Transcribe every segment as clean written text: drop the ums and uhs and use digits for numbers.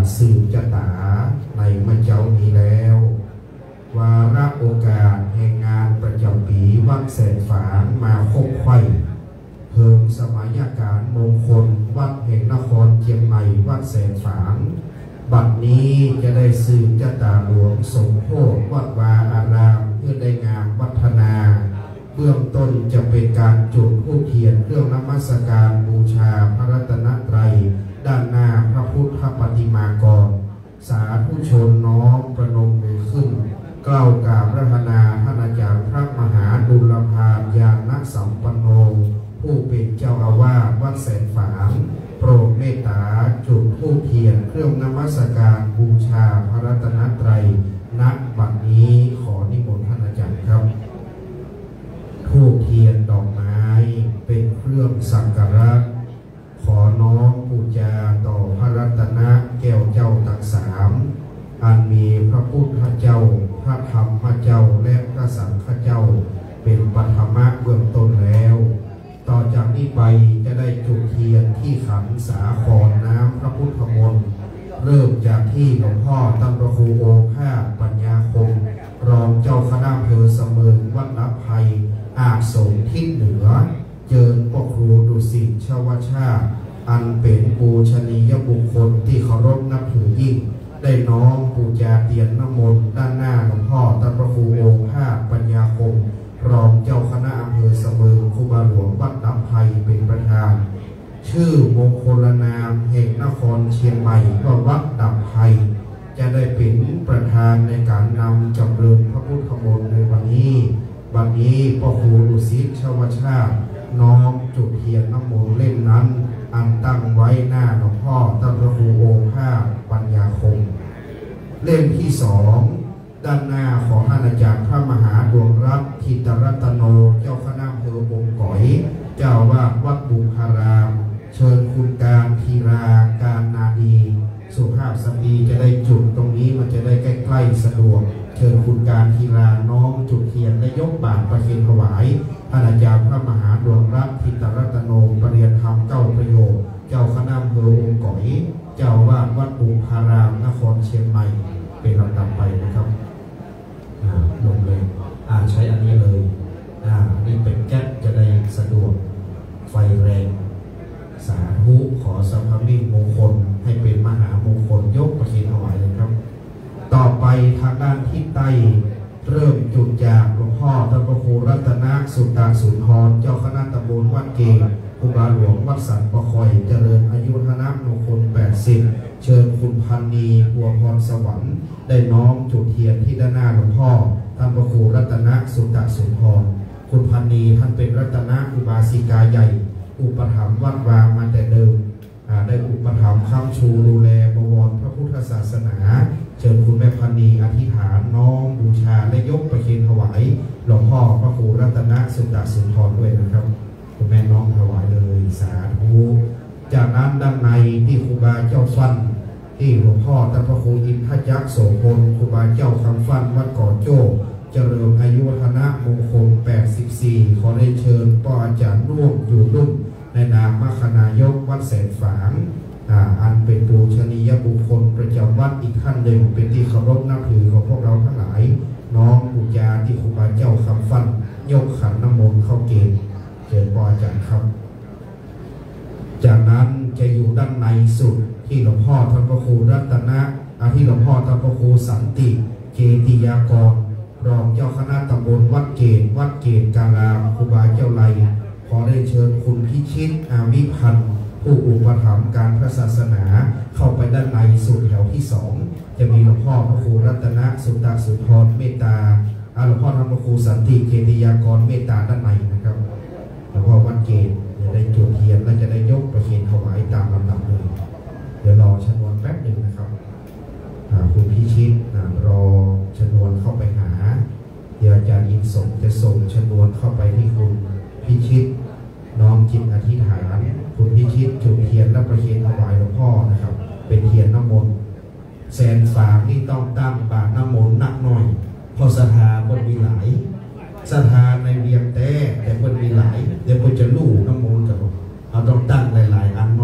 สืบชะตาในมันเจ้านี้แล้ววาระโอกาสแห่งงานประจำปีวัดแสนฝางมาคบไข่เพิ่มสมัยการมงคลวัดแห่งนครเชียงใหม่วัดแสนฝางบัดนี้จะได้สืบชะตาหลวงสมโภชวัดวาอารามเพื่อได้งามวัฒนาเบื้องต้นจะเป็นการจุดธูปเทียนเครื่องนมัสการบูชาพระรัตนตรัยด้านหน้าพระพุทธปฏิมากรสาธุชนน้อมประนมมือขึ้นกล่าวกราบพระธนาท่านอาจารย์พระมหาดุลภาญาณสัมปันโนผู้เป็นเจ้าอาวาสวัดแสนฝางโปรดเมตตาจุดธูปเทียนเครื่องนมัสการบูชาพระรัตนตรัยณบัดนี้ขอนิมนต์ท่านอาจารย์ครับธูปเทียนดอกไม้เป็นเครื่องสักการะขอน้อมบูชาต่อพระรัตนแก้วเจ้าทั้งสามอันมีพระพุทธเจ้าพระธรรมเจ้าและพระสังฆเจ้าเป็นปฐมะเบื้องต้นแล้วต่อจากนี้ไปจะได้จุดเทียนที่ขันสาครน้ำพระพุทธมนต์เริ่มจากที่หลวงพ่อตั้งพระครูโอภาสปัญญาคมรองเจ้าคณะอำเภอเสมิงวัดละไพอาจสงทิศเหนือเจิญพ่อครูดุสิตชวชาติอันเป็นปูชนียบุคคลที่เคารพนับถือยิ่งได้น้อมปูชาเตียนน้ำมนต์ด้านหน้าหลวงพ่อตั้งพระครูโอภาสปัญญาคมรองเจ้าคณะอำเภอเสมิงครูบาหลวงวัดละไพเป็นประธานชื่อมงคลนามแห่งนครเชียงใหม่ว่าวัดดับไพจะได้เป็นประธานในการนำจำเริญพระพุทธมนต์ในวันนี้พ่อครูดุสิตชวชาติน้อมจุดเทียนน้ำมนต์เล่มนั้นอันตั้งไว้หน้าหลวงพ่อตั้งพระครูโอภาสปัญญาคมเล่มที่สองด้านหน้าของท่านอาจารย์พระมหาดวงรัตน์ทิตรัตโนเจ้าคณะอำเภอวงก๋อยเจ้าวาดวัดบุพารามเชิญคุณการธีราการนาดีสุภาพสตรีจะได้จุดตรงนี้มันจะได้ใกล้ๆสะดวกเชิญคุณการธีราน้อมจุดเทียนและยกบาตรประเคนถวายท่านอาจารย์พระมหาดวงรัตน์ทิตรัตโนปริยธรรม9ประโยคเจ้าคณะอำเภอวงก๋อยเจ้าวาดวัดบุพารามนครเชียงใหม่เป็นลำดับไปนะครับลงเลยใช้อันนี้เลยนี่เป็นแก๊สจะได้สะดวกไฟแรงสาธุขอสัมภาระมงคลให้เป็นมหามงคลยกประเคนถวายเลยครับต่อไปทางด้านทิศใต้เริ่มจุดจากหลวงพ่อท่านพระครูรัตนสุตตาสุนทรเจ้าคณะตำบลวัดเกศครูบาหลวงวัดสันประคอยเจริญอายุธนมงคล80เชิญคุณพันนีบัวพรสวรรค์ได้น้อมจุดเทียนที่ด้านหน้าหลวงพ่อท่านพระครูรัตนสุตตาสุนทรคุณพันนีท่านเป็นรัตนอุบาสิกาใหญ่อุปถัมภ์วัดวางมาแต่เดิมได้อุปถัมภ์ค้ำชูดูแลบวรพระพุทธศาสนาเชิญคุณแม่พันนีอธิษฐานน้อมบูชาและยกประเคนถวายหลวงพ่อพระครูรัตนสุตตาสุนทรด้วยนะครับคุณแม่น้อมถวายเลยสาธุจากนั้นด้านในที่ครูบาเจ้าฟันที่หลวงพ่อท่านพระครูอินทยักษ์โสพลครูบาเจ้าคำฟันวัดก่อโจ้เจริญอายุวัฒนะมงคล84ขอได้เชิญป้ออาจารย์ร่วมอยู่รุ่นในนามมคณายกวัดแสนฝางอันเป็นปูชนียบุคคลประจำวัดอีกท่านหนึ่งเป็นที่เคารพนับถือของพวกเราทั้งหลายน้องบูชาที่ครูบาเจ้าคำฟันยกขันน้ำมนต์เข้าเกณฑ์เชิญป้ออาจารย์ครับจากนั้นจะอยู่ด้านในสุดที่หลวงพ่อท่านพระครูรัตนะที่หลวงพ่อท่านพระครูสันติเกติยากรรองเจ้าคณะตำบลวัดเกตการามครูบาเจ้าไลขอได้เชิญคุณพิชิตอาวิพันธ์ผู้อุปถัมภ์การพระศาสนาเข้าไปด้านในสุดแถวที่2จะมีหลวงพ่อพระครูรัตนสุตตาสุนทรเมตตาหลวงพ่อท่านพระครูสันติเกติยากรเมตตาด้านในนะครับหลวงพ่อวัดเกตจะได้จุดเทียนและจะได้ยกประเคนถวายตามลำดับเลยเดี๋ยวรอชนวนแป๊บหนึ่งนะครับคุณพิชิตรอชนวนเข้าไปหาเดี๋ยวอาจารย์อินสงจะส่งชนวนเข้าไปที่คุณพิชิตน้อมจิตอธิษฐานคุณพิชิตจุดเทียนและประเคนถวายหลวงพ่อนะครับเป็นเทียนน้ำมนต์แสนฝางที่ต้องตั้งบาตรน้ำมนต์หนักหน่อยเพราะศรัทธาคนมีหลายศรัทธาในเวียงแต่คนมีหลายเดี๋ยวคนจะลู่น้ำมนต์กับเราต้องตั้งหลายๆอันหน่อย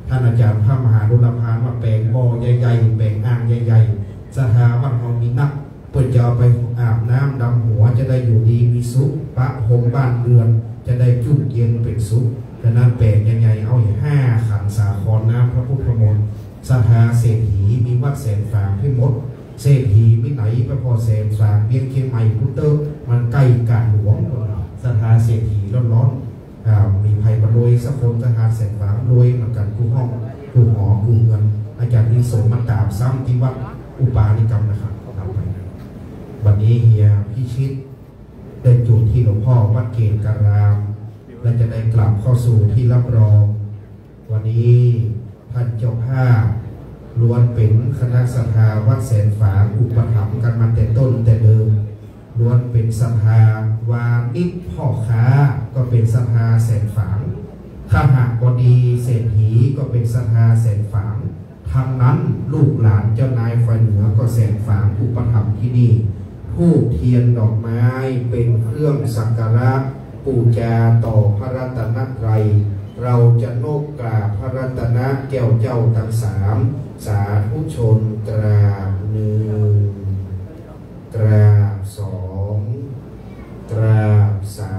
ท่านอาจารย์พระมหาดุลภาว่าแปลงบ่อใหญ่ๆแปลงอ่างใหญ่ๆสถาบันเรามีนักเพื่อจะเอาไปอาบน้ำดำหัวจะได้อยู่ดีมีสุขปะหงบ้านเรือนจะได้จุ่มเย็นเป็นสุขดังนั้นแปลงยังไงเอา5 ขันสาครน้ำพระพุทธมนต์สถาเศรษฐีมีวัดแสนฝางให้หมดเศรษฐีไม่ไหนไปพอแสนฝางเบียงเคียงใหม่พุทธเตอร์มันใกล้การหลวงสถาเศรษฐีร้อนๆมีภัยบรรลุสักคนสถาแสนฝางรวยเหมือนกันกู้ห้องกู้หอกู้เงินอาจารย์นิสมมาตามซ้ำที่วัดอุปาลิกรรมนะครับทำไปวันนี้เฮียพิชิตได้จูดที่หลวงพ่อวัดเกณฑ์การามและจะได้กลับเข้าสู่ที่รับรองวันนี้ท่านเจ้าภาพล้วนเป็นคณะศรัทธาวัดแสนฝางอุปถัมภ์กันมาแต่ต้นแต่เดิมล้วนเป็นศรัทธาวานิชพ่อค้าก็เป็นศรัทธาแสนฝางข้าหากบดีเศรษฐีก็เป็นศรัทธาแสนฝางทางนั้นลูกหลานเจ้านายฝ่ายเหนือก็แสนฝางอุปถัมภ์ที่นี่ธูปเทียนดอกไม้เป็นเครื่องสักการะบูชาต่อพระรัตนตรัยเราจะโนกกราบพระรัตนแก้วเจ้าทั้ง3สาธุชนกราบ1กราบ2กราบ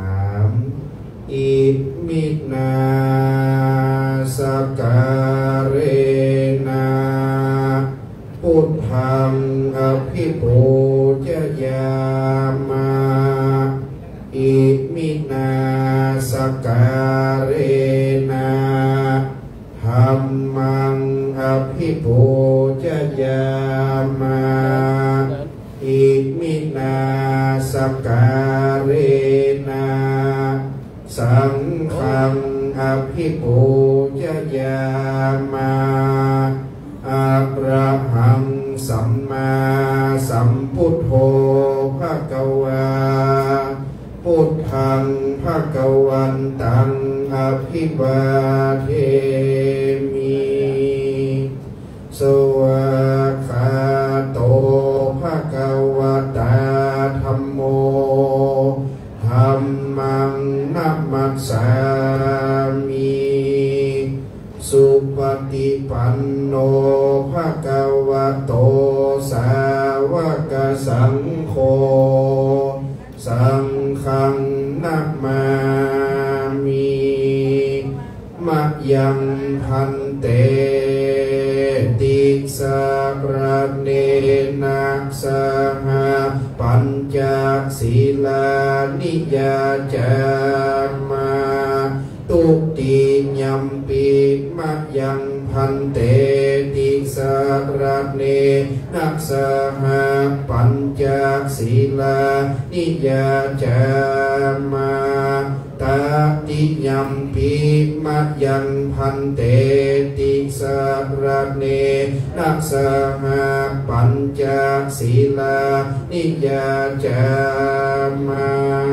3อิมินาสการะพุทธังอภิปูชยามาอิมินาสการะธัมมังอภิปูชยามาอิมินาสการะสังฆังอภิปูชยามาอะระหังสัมมาสัมพุทโธภควาพุทธังภควันตังอภิวาเทมิสวากขาโตภควตาธัมโมธัมมังนัมมัสสามิสุปฏิปันโนภควโตสาวกสังโฆสังฆังนัมมามิมะยังพันเตติสารเนนะสหปัญจศีลานิยาจามาตุติยัมปิมะยังพันเตติสารเนนะสหปัญจศีลานิยาจามาตติยัมปิมะยังพันเตติสารเนนะสหปัญจศีลานิยาจามา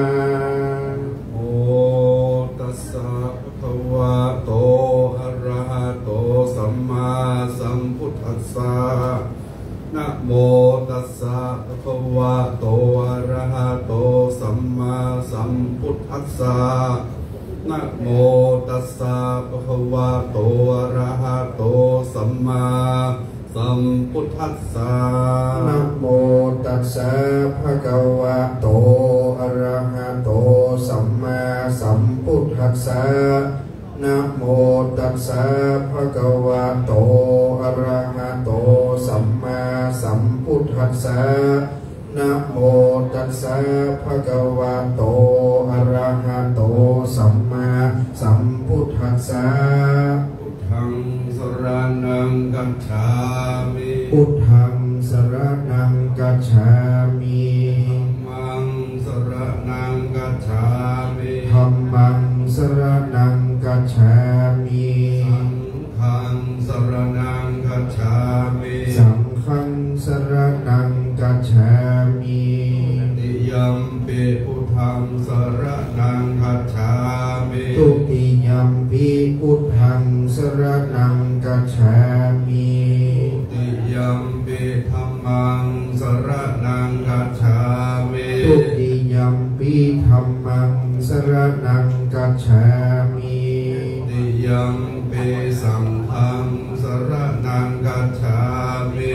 ตัสสะภะคะวะโตอะระหะโตสัมมาสัมพุทธัสสะนะโมตัสสะภะคะวะโตอะระหะโตสัมมาสัมพุทธัสสะนะโมตัสสะภะคะวะโตอะระหะโตสัมมาสัมพุทธัสสะนะโมตัสสะภะคะวะโตอะระหะโตสัมมาสัมพุทธัสสะนะโมตัสสะภะคะวะโตอะระหะโตสัมมาสัมพุทธัสสะนะโมตัสสะภะคะวะโตอะระหะโตสัมมาสัมพุทธัสสะพุทธังสรณังกัจฉามิพุทธังสรณังกัจฉามิธัมมังสรณังกัจฉามิธัมมังสรณังกัจฉามิสังฆังสรณังกัจฉามิสังฆังสรณังกัจฉามิติยัมปิพุทธังสรณังกัจฉามิตุติยัมปิพุทธังสรณังกัจฉามิติยัมปิธัมมังสรณังกัจฉามิตุติยัมปิธัมมังสรณังกัจฉามิติยัมปิสังฆัง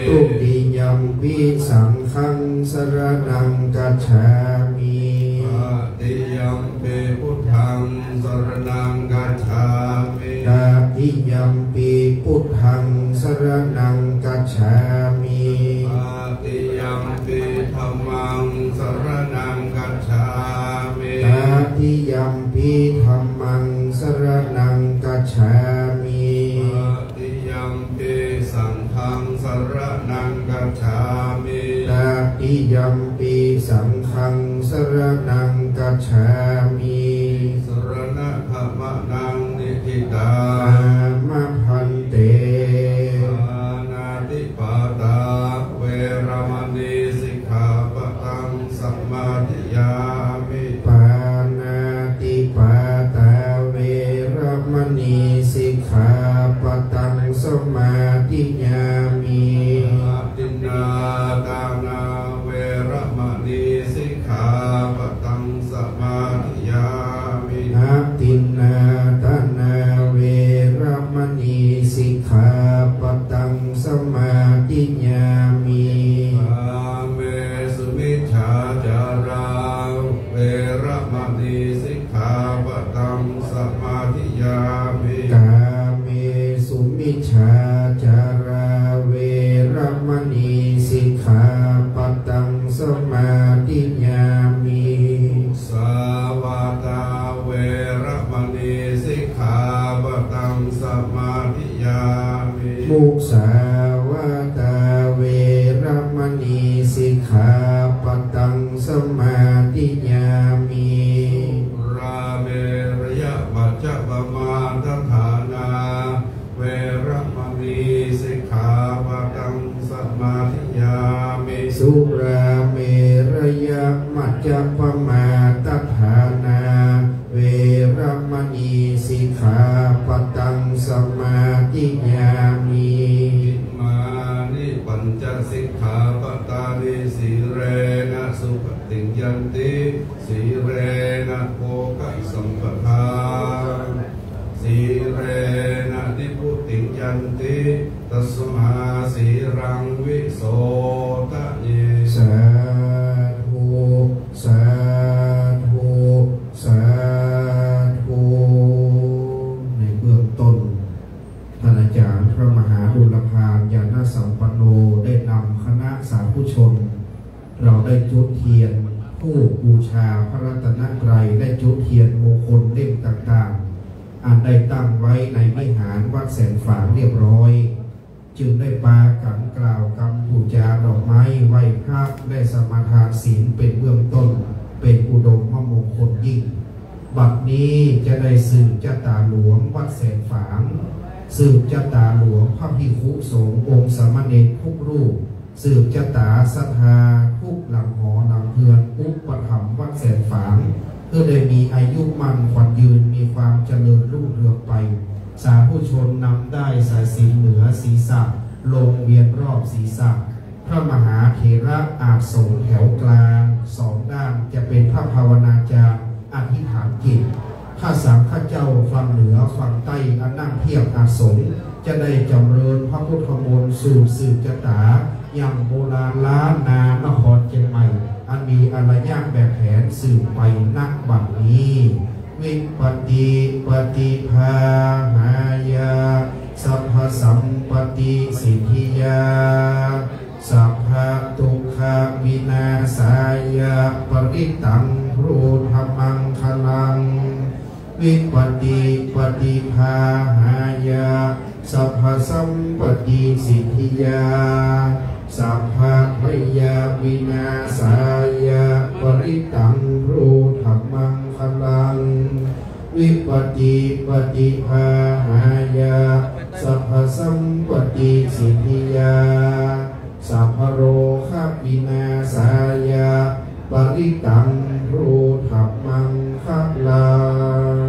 ตุติยัมปิสังฆังสรณังกัจฉามิตติยัมปิพุทธังสรณังกัจฉามิตติยัมปิพุทธังสรณังกัจฉามิตติยัมปิธัมมังสรณังกัจฉามิตติยัมปิธัมมังสรณังกัจฉามิตติยัมปิสังฆังสรณังกัจฉามิตติยัมปิสังฆังสรณังกัจฉามิสรณะธรรมนังนิทิตามะพันเตปานาติปาตาเวรมณีสิกขาปะทังสัมมาทิยามิปานาติปาตาเวรมณีสิกขาปะทังสมาธิยามิตินนาดานาเวรมณีสิกขาปะทังสมาธิยามิอาตินนาดานาเวรมณีสิกขาปะทังสมาธิยามิอาเมสุมิจฉาจาราเวรมณีสิกขาปะทังสมาธิยามิกาเมสุมิจฉาจาราเวรมณีสิกขาปะทังสมาธิยามิสาวาตาเวรมณีสิกขาปะทังสมาธิยามิมุสาวาตาเวรมณีสิกขาปะทังสมาธิยามิราเมรยะมัจจปมาทฐานาเวรมณีสิกขาปะทังสมาธิยามิสุราเมรยะมัจจปมาทฐานาเวรมณีสิกขาปะทังสมาธิยามิมานิปัญจสิกขาปตานิสีเรนะสุปฏิยันติสีเรนะโภคสัมปทาสีเรนะนิพุติยันติตัสมาสีรังวิโสทะเยสาธุสาธุสาธุในเบื้องต้นท่านอาจารย์พระมหาบุรพาญาณสัมปันโนได้นำคณะสาธุชนเราได้จุดเทียนผู้บูชาพระรัตนตรัยได้จุดเทียนมงคลเล่มต่างๆอันได้ตั้งไว้ในวิหารวัดแสนฝางเรียบร้อยจึงได้ปากันกล่าวคำบูชาดอกไม้ไหว้พระได้สมาทานศีลเป็นเบื้องต้นเป็นอุดมมงคลยิ่งบัดนี้จะได้สืบชะตาหลวงวัดแสนฝางสืบชะตาหลวงพระภิกขุสงฆ์องค์สามเณรทุกรูปสืบชะตาศรัทธาทุกหลังหอหลังเฮือนอุปถัมภ์วัดแสนฝางเพื่อได้มีอายุมั่นขวัญยืนมีความเจริญรุ่งเรืองไปสาธุชนนำได้สายศีลเหนือศีรษะลงเวียนรอบศีรษะพระมหาเถระอาสงแถวกลางสองด้านจะเป็นพระภาวนาจารย์อธิษฐานจิตถ้าสามข้าเจ้าฝั่งเหนือฝั่งใต้อันนั่งเทียบอาสงจะได้จำเริญพระพุทธมนต์สู่สืบชะตาอย่างโบราณล้านนานครเชียงใหม่อันมีอารยะแบบแผนสืบไปนักบัดนี้วิปติปฏิภาหายาสัพพสัมปติสิทธิยาสัพพทุกขวินาศายาปริตังรูธรรมังคลังวิปติปฏิภาหายาสัพพสัมปติสิทธิยาสัพพพยาวินาศายาปริตังรูธรรมังคลังวิปติปฏิภาหายาสัพพสัมปติสิทธิยาสัพพโรคะวินาศายาปริตังรูธรรมังคลัง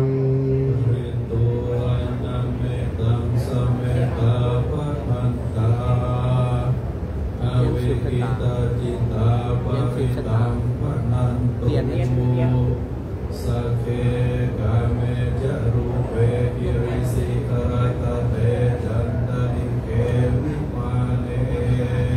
เรียนสักเคกาเมจารูเปกิริสิกรตเตจันตริเกวิมาเน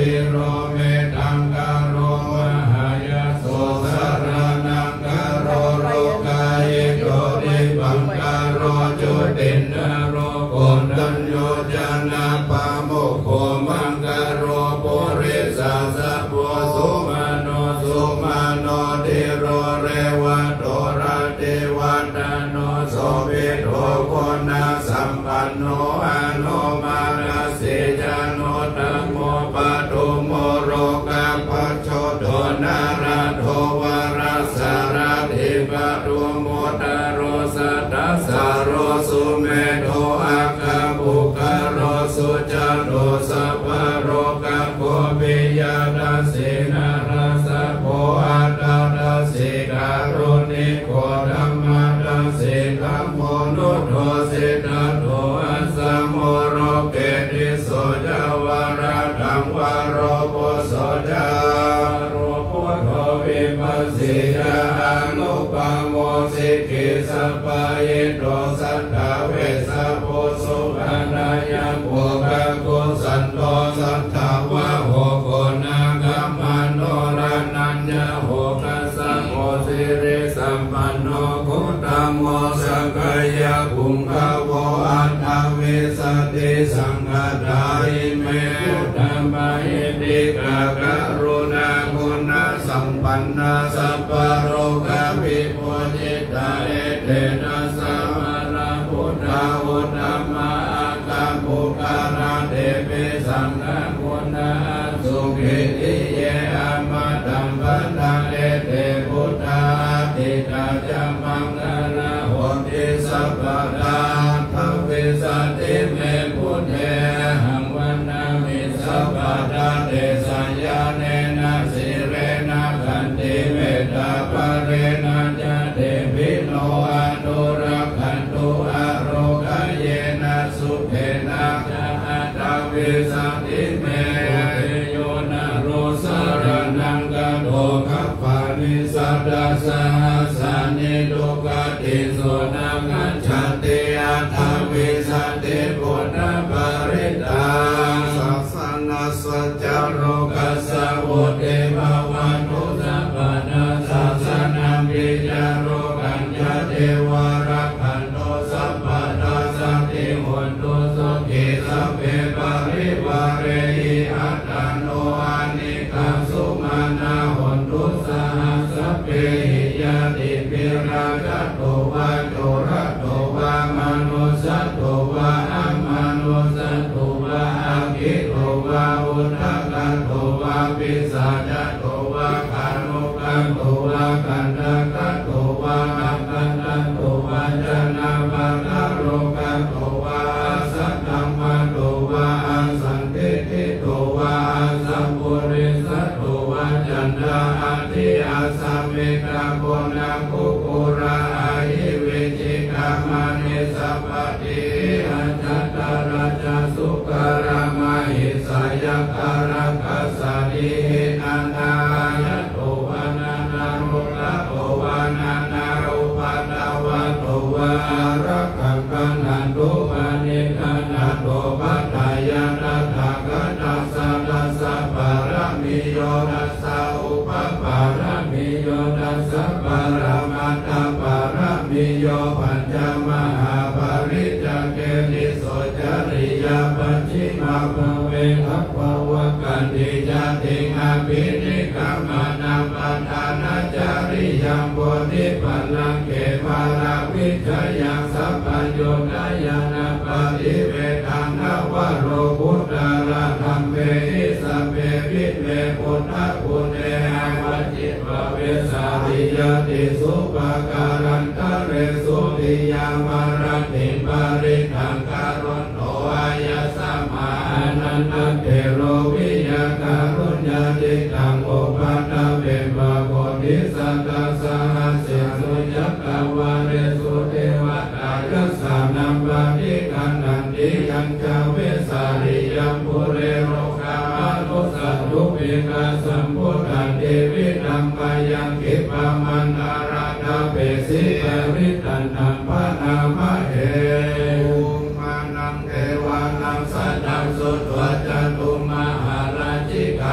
ติโรเมตังกโรมหายาโสสารนังกโรโรกายโยติบังกโรจุตินโรโกตัญโยจนะปะโมโคมังกโรปุริสาสะโพสุมาโนสุมาโนติโรเรวะโตระเทวตาโนโสภิโตโคนาสัมปันโนอโนมาราสิจโนตัมโมปะตุโมโรกะปัจโชโตนาราโทวาราสาราธิปะตุโมตโรสัตตสาโรสุเมโทอาคาบุคโรสุจโตสัพพโรกะโคปิยาตัสสินาราสะโพอัตตาตัสสิการุณิโกธัมมาตัสสิธัมโมนุโทสิตัตโตอัสสะโมโรเกติโสจาวาระธังวาโรโปโสจาโรโพโทวิปัสสิยาอนุปาโมสิกิสัพพะเยโตสัทธาเวสะโพสุขานายะโภคกุสันโตสัทธาวะโหโกนาคัมมโนรานัญญโหกัสสะโมสิริสัมปันโนพุทธโมสังฆยะปุงคโวอัตถวิสติสังฆทายิเมธัมมะหิติกะกรุณาคุณสัมปันนาสัพพะโรกะวิปุจิตาเอเตนะสัมมาราพุทธาอุตตมะอาคัมปุการะเตปิสังฆคุณาสุขิติเยอามาตัมปันนาเอเตพุทธาติตาจัมมังคลาโหติสัพพะทาทวิสัตติเมพุทเทหังวันนามิสัพพะทาเตสัญญาเนนะสิเรนะขันติเมตตาปะเรนะจาเตปิโนอนุรักขันตุอโรกเยนะสุเขนะจาตาวิสัตติเมโยนะโรสารนังกโตคัปปานิสัตตาสหัสสานิทุกขติโสนังคัจฉติอัตถวิสัตติพุทธปริตาสัสสนัสสัจจโรกัสสะโอเทภวันตุสัพพะนาสัสสนัมปิจโรกัญญาเทวารักขันโตสัพพะนาสัตติโหนตุสุขิสัพเพปริวาเรหิอัตตโนอานิกังสุมาณาโหนตุสหัสสะเพหิยติปิราคะโตวะโตระโตวะมนุสสะโตวะอะมนุสสะโตวะอะคิโตวะอุทธักขะโตวะปิสัจจโตวะคานุกังโตวะกันตะกะโตวะอะกันตะโตวะจนะปะทะโรกะโตวะสัทธัมมะโตวะอะสันติติโตวะอะสัพพุริสโตวะจันทะอะทิอาสัมมิกะโกนะกุกุระอะหิวิจิกะมานิสัพพะติอัจจตระจาสุกระมหิสายะการะกัสสะนิหินันทายะโตวะนานารุตะโตวะนานาอุปัฏฐวะโตวะอะระกังกันันตุปะนิคานะโตปัฏฐายะตถาคตัสสะตัสสะปะระมิโยตัสสะอุปปาระมิโยตัสสะปะระมัตถะปะระมิโยปัญจมหาปริจจเกติโสจริยปัจฉิมาภเวทัพพวกันติจติงอภินิกรรมนังปัฏฐานาจาริยังโพธิปัลลังเกมาราวิจยังสัพพัญโยนายานาปฏิเวทังนวโรพุทธาราธัมเมหิสัพเพวิเวพุทธปุเนวัจจิภเวสาริยติสุปการันตะเรสุติยามารติปาริทังการุณโตอายัสสะมานันตเทโรวิยาการุญญาติตังโอปัตตะเวปะโพธิสัตตะสหัสสิสุยักขวาเรสุเทวตายัสสะนัมปฏิกันนันติยังจาเวสาริยังปุเรโรกามานุสัตถุปิกาสัมพุทธันเทวินัมปยังกิปะมันอาราธาเปสิปริตันตัมปะนามะเออุมานังเทวานังสัตตังสุตวะจตุมหาราชิกา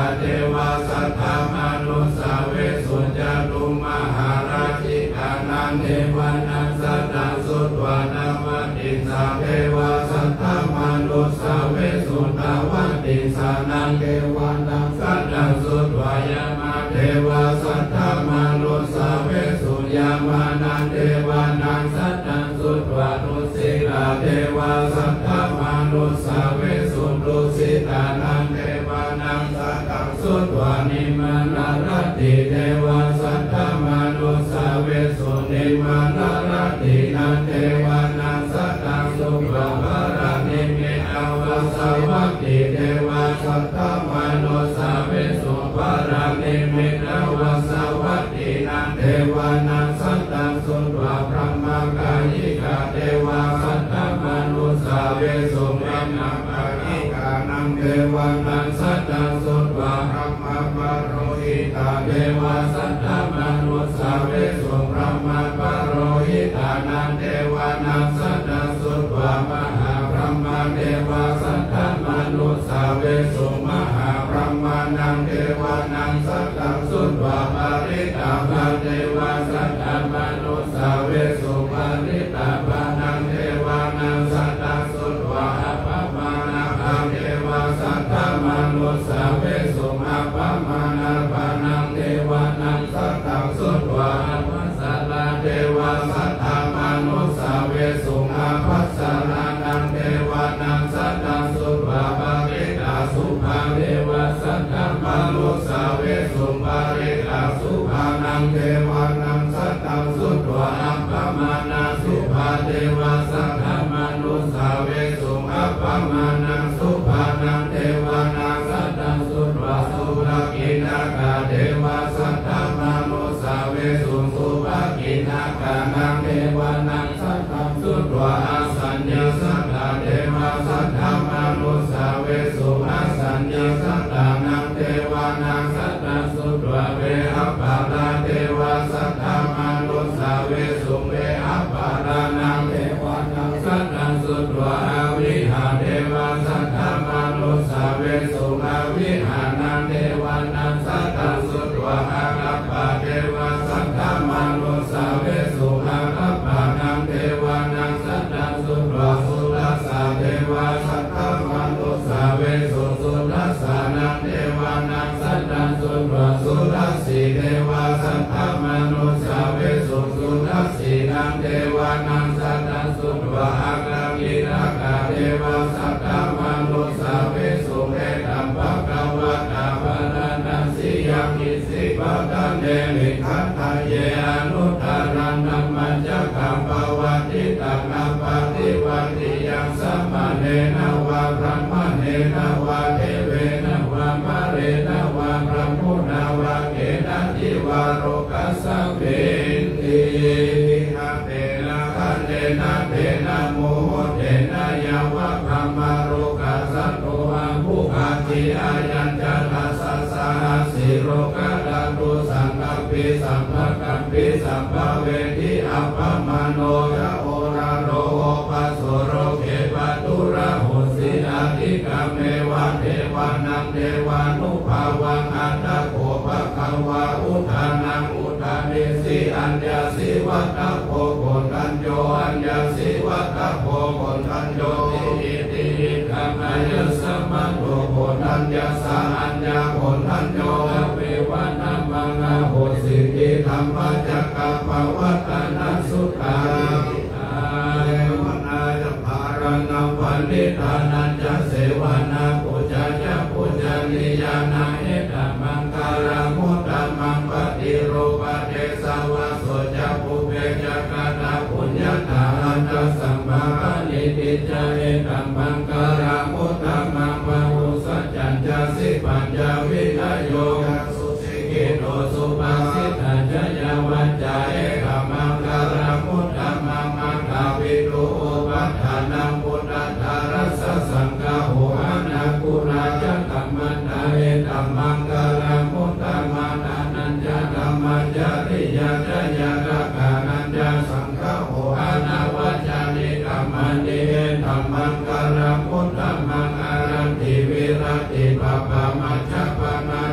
เทวาสัทธามนุสาเวสุญญาตุมหาราชิกานันเทวานังสัตตังสุตวานาวติสาเทวาสัทธามนุสาเวสุตาวติสานังเทวานังสัตตังสุตวายมาเทวาสัทธามนุสาเวสุญามานันเทวานังสัตตังสุตวานุสิลาเทวาสัทธามนุสาเวสุนุสิตานังเทวานังสัตตังสุตวานิมานารติเทวาสัทธามนุสาเวสุนิมานารตินันเทวานังสัตตังสุตวาภรานิมิตาว สวัคติเทวาสัทธามนุสาเวสุภรานิมิตาวสวัคตินังเทวานังสัตตังสุตวาพระมกายิกาเทวาสัทธามนุสาเวสุเมนะกายิกานังเทวานังสัตตังสุตวาพระมปโรหิตาเทวาสัทธามนุสาเวสุพระมปโรหิตานังเทวานังสัตตังสุตวามหาพระมเทวาสัทธามนุสาเวสุมหาพระมานังเทวานังสัตตังสุตวาปาริตาภาเทวาสัทธามนุสาเวสุปาริตาภานังเทวานังสัตตังสุตวาอัปปมานาภาเทวาสัทธามนุสาเวสุอัปปมานาภานังเทวานังสัตตังสุตวาอัปปสาลาเทวาสัทธามนุสาเวสุอัปปสาลานังเทวานังสัตตังสุตวาปาริตาสุภาเทวาสัทธามนุสาเวสุปาริตาสุภานังเทวานังสัตตังสุตวาอัปปมานาสุภาเทวาสัทธามนุสาเวสุอัปปมานังสุภานังเทวานังสัตตังสุตวาสุภกินากาเทวาสัทธามนุสาเวสุสุภกินากานังเทวานังสัตตังสุตวาอสัญญาสัทธาเทวาสัทธามนุสาเวสุอสัญญาสัทธานังเทวานังสัตตังสุตวาเวอัปปาราเทวาสัทธามนุสาเวสุเวอัปปารานังเทวานังสัตตังสุตวาอวิหาเทวาสัทธามนุสาเวสุอวิหานังเทวานังสัตตังสุตวาอาคัปปะเทวาสัทธามนุสาเวสุอาคัปปะนังเทวานังสัตตังสุตวาสุรัสสะเทวาสัทธามนุสาเวสุสุรัสสะนังเทวานังสัตตังสุตวาสุรัสสีเทวาสัทธามนุสาเวสุสุรัสสีนังเทวานังสัตตังสุตวาอาคัมมินากาเทวาสัทธามนุสาเวสุเอตัมภะคะวะตาภะระนังสิยามิสิปะตะเนมิขัตถะเยอนุตตรังนัมมัจจคัมภวติตังนัปปฏิวันติยังสัมมาเนนะวะพระมเนนะวะเทเวนะวะมะเรนะวะพระมุนะวะเกนะจิวาโรกัสสะเวนตินะเตนะคะเนนะเตนะโมโหเตนะยาวะพระมโรกัสสะโตอะภูคาติอายัญจนะสัสสะสิโรกะดาตุสังกัปปิสัมภกัปปิสัมภเวทิอัปปมาโนยะโอราโรโอปัสโสโรเกปะตุระโหสิอาทิกาเมวะเทวานังเทวานุภาวังอัตตะโกภะคะวะอุทานังอุทานิสิอัญญาสิวัตตะโพโกตัญโยอัญญาสิวัตตะโพโกตัญโยติอิติอิธัมมายสัมมาโตโกตัญญาสาอัญญาโกตัญโยอเววะนัมมังอโหสิติธรรมจักกัปปวัตตนัสสุขาเทวนาจะภารนังปันนิธานันจะเสวนาปุจจาปุจจานิยานาเอตัมมังคารามุตตมังปฏิโรปเทสาวะโสจะปุเปจักตาปุญญาตาอันตสัมมาปณิติจาเอตัมมังคารามุตตมังวะหุสัจจัญจสิปัญญาวินโยสุสิกิโตสุปาสิตัญญยาวัจจะเอตัมมังคารามุตตมังมังคาวิตุอุปัฏฐานังพุทธทารัสสะสังฆาโหอานาคุราจักตัมมันตาเอตัมมังคารามุตตมานานัญจธัมมัญจริยาจยากากานัญจสังฆาโหอานาวัจจานิธัมมัญเอตัมมังคารามุตตมังอารันติวิรติปะปะมัจจปนา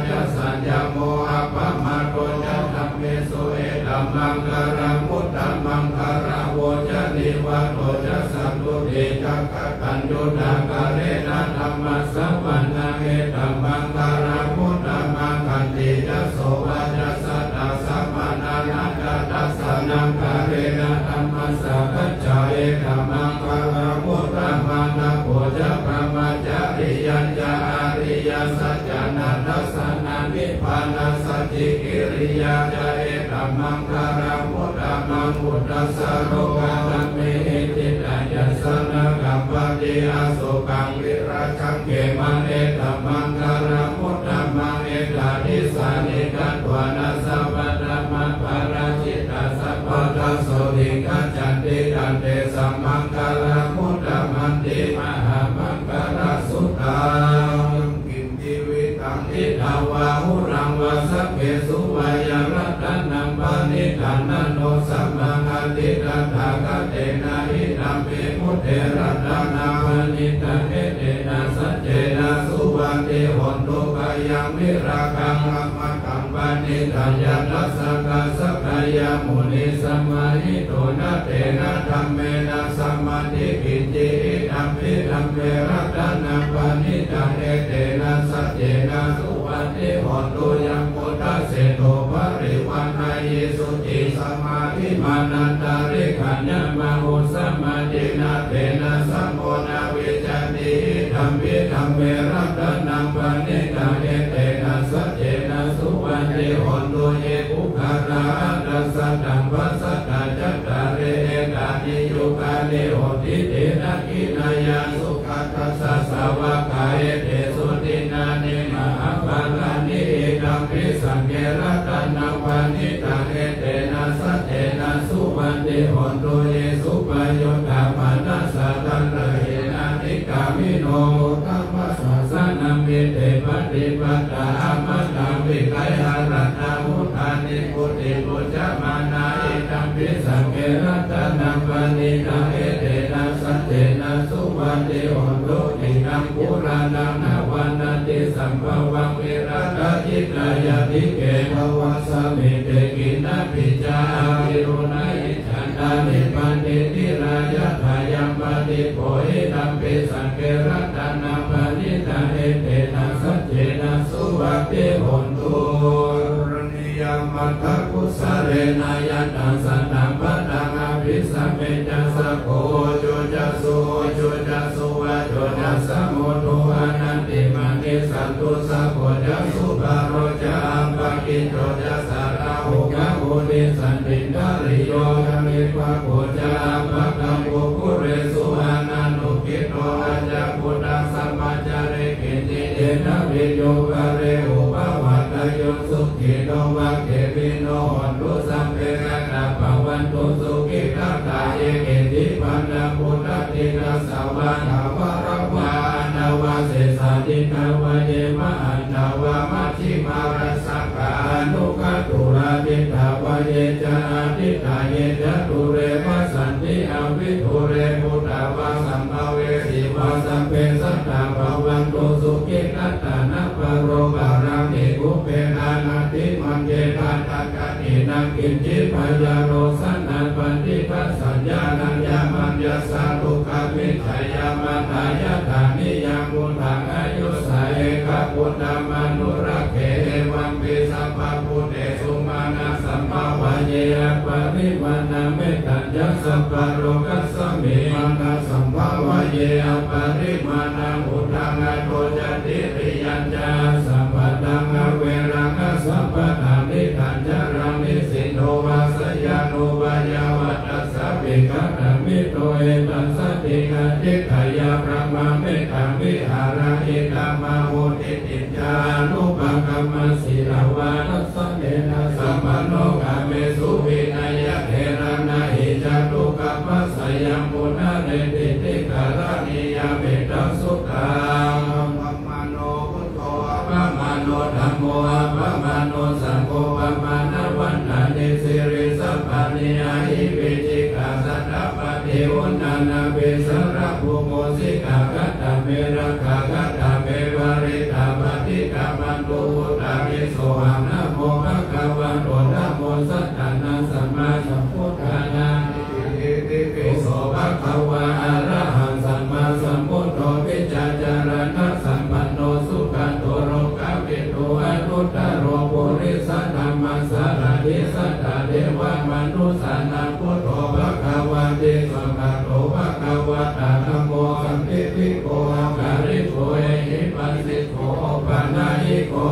ทัสสนานิพพานาสัจจิกิริยาจเอตัมมังคารามุตตะมังพุทธัสสะโลกาตัมเมหิติตายัสสนะกัมปะติอาสุกังวิราชังเกมันเอตัมมังคารามุตตะมังเอตาทิสานิกัตวานาสัพพะธัมมังปาราชิตาสัพพะทัสโสติกัจจันติตันเตสัมมังคารามุตตะมันติมหามังคาราสุตังกินจิวิตังทิทาวาหุรังวาสัพเพสุวายรัตนังปานิธานโนสัมมังอติตัตถาคเตนะหิตัมเปมุตเตรัตนาปานิตาเอเตนะสัจเจนะสุวันเตหนตุกายังวิราคังรัมมะกังปานิทายัตถะกาสัพพยามุนิสัมมาหิโตนะเตนะธัมเมนะสัมมาทิกิจจิธัมมิธัมเมรัตนาปานิตาเอเตนะสัจเจนะสุวันเตหนตุยังพุทธเสโตภริวันนายิสุจิสัมมาทิมานันตาริขัญญมาหุสัมมาทินาเตนะสัมโพนาวิจติธัมมิธัมเมรัตนังปานิตาเอเตนะสัจเจนะสุวันเตหนตุเยปุคารานัสสะตังวัสสะตัจจตาเรเอกานิยุกานิโหติเตนะกินายังสุขัสสะสาวกาเอเตสุตินานิมหาปารานิเอกัมปิสังเกรัตนังปานิตาเอเตนะสัจเจนะสุวันเตหนตุเยสุปโยตามานัสสะตันระเหนะนิกามิโนตัมมัสสะสะนัมมิเตปฏิปัตตามัตตังวิไลหะรัตนามุทานิพุทธิปุจจามานาเอตัมปิสังเกรัตนังปานิตาเอเตนะสัจเจนะสุวันเตหนตุตินังปุรานังนาวันนันติสัมภวังเวรัตจิตายาติเกภวะสมิเตกินะปิจาวิรุณายิฉันตานิปันติติรายะทายัมปติโพหิตัมปิสังเกรัตนังปานิตาเอเตนะสัจเจนะสุวัตเตหนตุรณิยมัตถกุสเรนายันตังสันตังปัตตังอภิสัมเมจัสสะโคจุจัสสุจุจัสสุวะจุจัสสะโมตุอนันติมังคิสันตุสัพโพจัสสุปารจามปะกิโตจัสสะราหุกะโหติสันติดาริโยธรรมิปะโพจามปะกัมโภคุเรสุอานันตุกิโตอาจาพุทธัสสะมัจจาริกิติเยนะวิโยกะเรอุปวัตตโยสุขิโนวะเกวิโนหนตุสัมเประตาภวันตุสุขิตัตตาเยเกติปันนพุทธตินัสสวะนาวะระวะนาวะเสสาตินาวะเยมะอันนาวะมัชฌิมารัสสะกานุกัตุระติตาวะเยจาติตาเยจตุเรวะสันติอวิทุเรมุตตาวะสัมภเวสีวะสัมเปสัตตาภวันตุสุขิตัตตานะปะโรบารังเอกุเปนานาติมันเจตาตากะตินังกินจิพยาโรสันนันปันติปัสสัญญานัญญามัญญาสาตุกามิจฉายามัตายาตานิยังมุทังอายุสาเอกพุทธามานุรักเขวังปิสัพพะพุทเตสุมาณะสัมภาวะเยปริมาณเมตัญญาสัพพะโรกัสสมิมาณะสัมภาวะเยปริมาณอุทังโทจติริยัญจาสัพพะตังเวรังสัพพะธรรมิตัญจารังนิสินโนวาสยานุวายาวัตตัสสะวิกัตมิโตเอตัสสะติกะจิขายาพระมาเมตังวิหาระอิตามาโหติติจานุปกรรมศิลาวานัสสะเนนะสัมปันโนกาเมสุวินัยเทระนาหิจาตุกัปปะสยังปุณะเนติติการานิยาเมตัสสุตังปัมมาโนพุทโธปัมมาโนธัมโมปัมมาโนสังโฆปัมมานะวันตานิสิริสัพพะนิยาหิปิจิกาสัตตปะเทวนานาเวสระภูโมสิกากัตตเมระคากัตตเมวาริตาปฏิกามันตุตามิโสหังนะโมภะคะวะโตนะโมสัตตานังสัมมาสัมพุทธานังอิติปิโสภะคะวะอะระหังสัมมาสัมพุทโธวิจาจารณะสัมปันโนสุขโตโรกะวิทูอนุตตโรปุริสธรรมสารถิสัตตเทวมนุสานังพุทโธภะคะวะติสัมภะโตภะคะวะตาธัมโมสัมภิทิโกอาการิโกเอหิปัสสิโกปะนาหิโก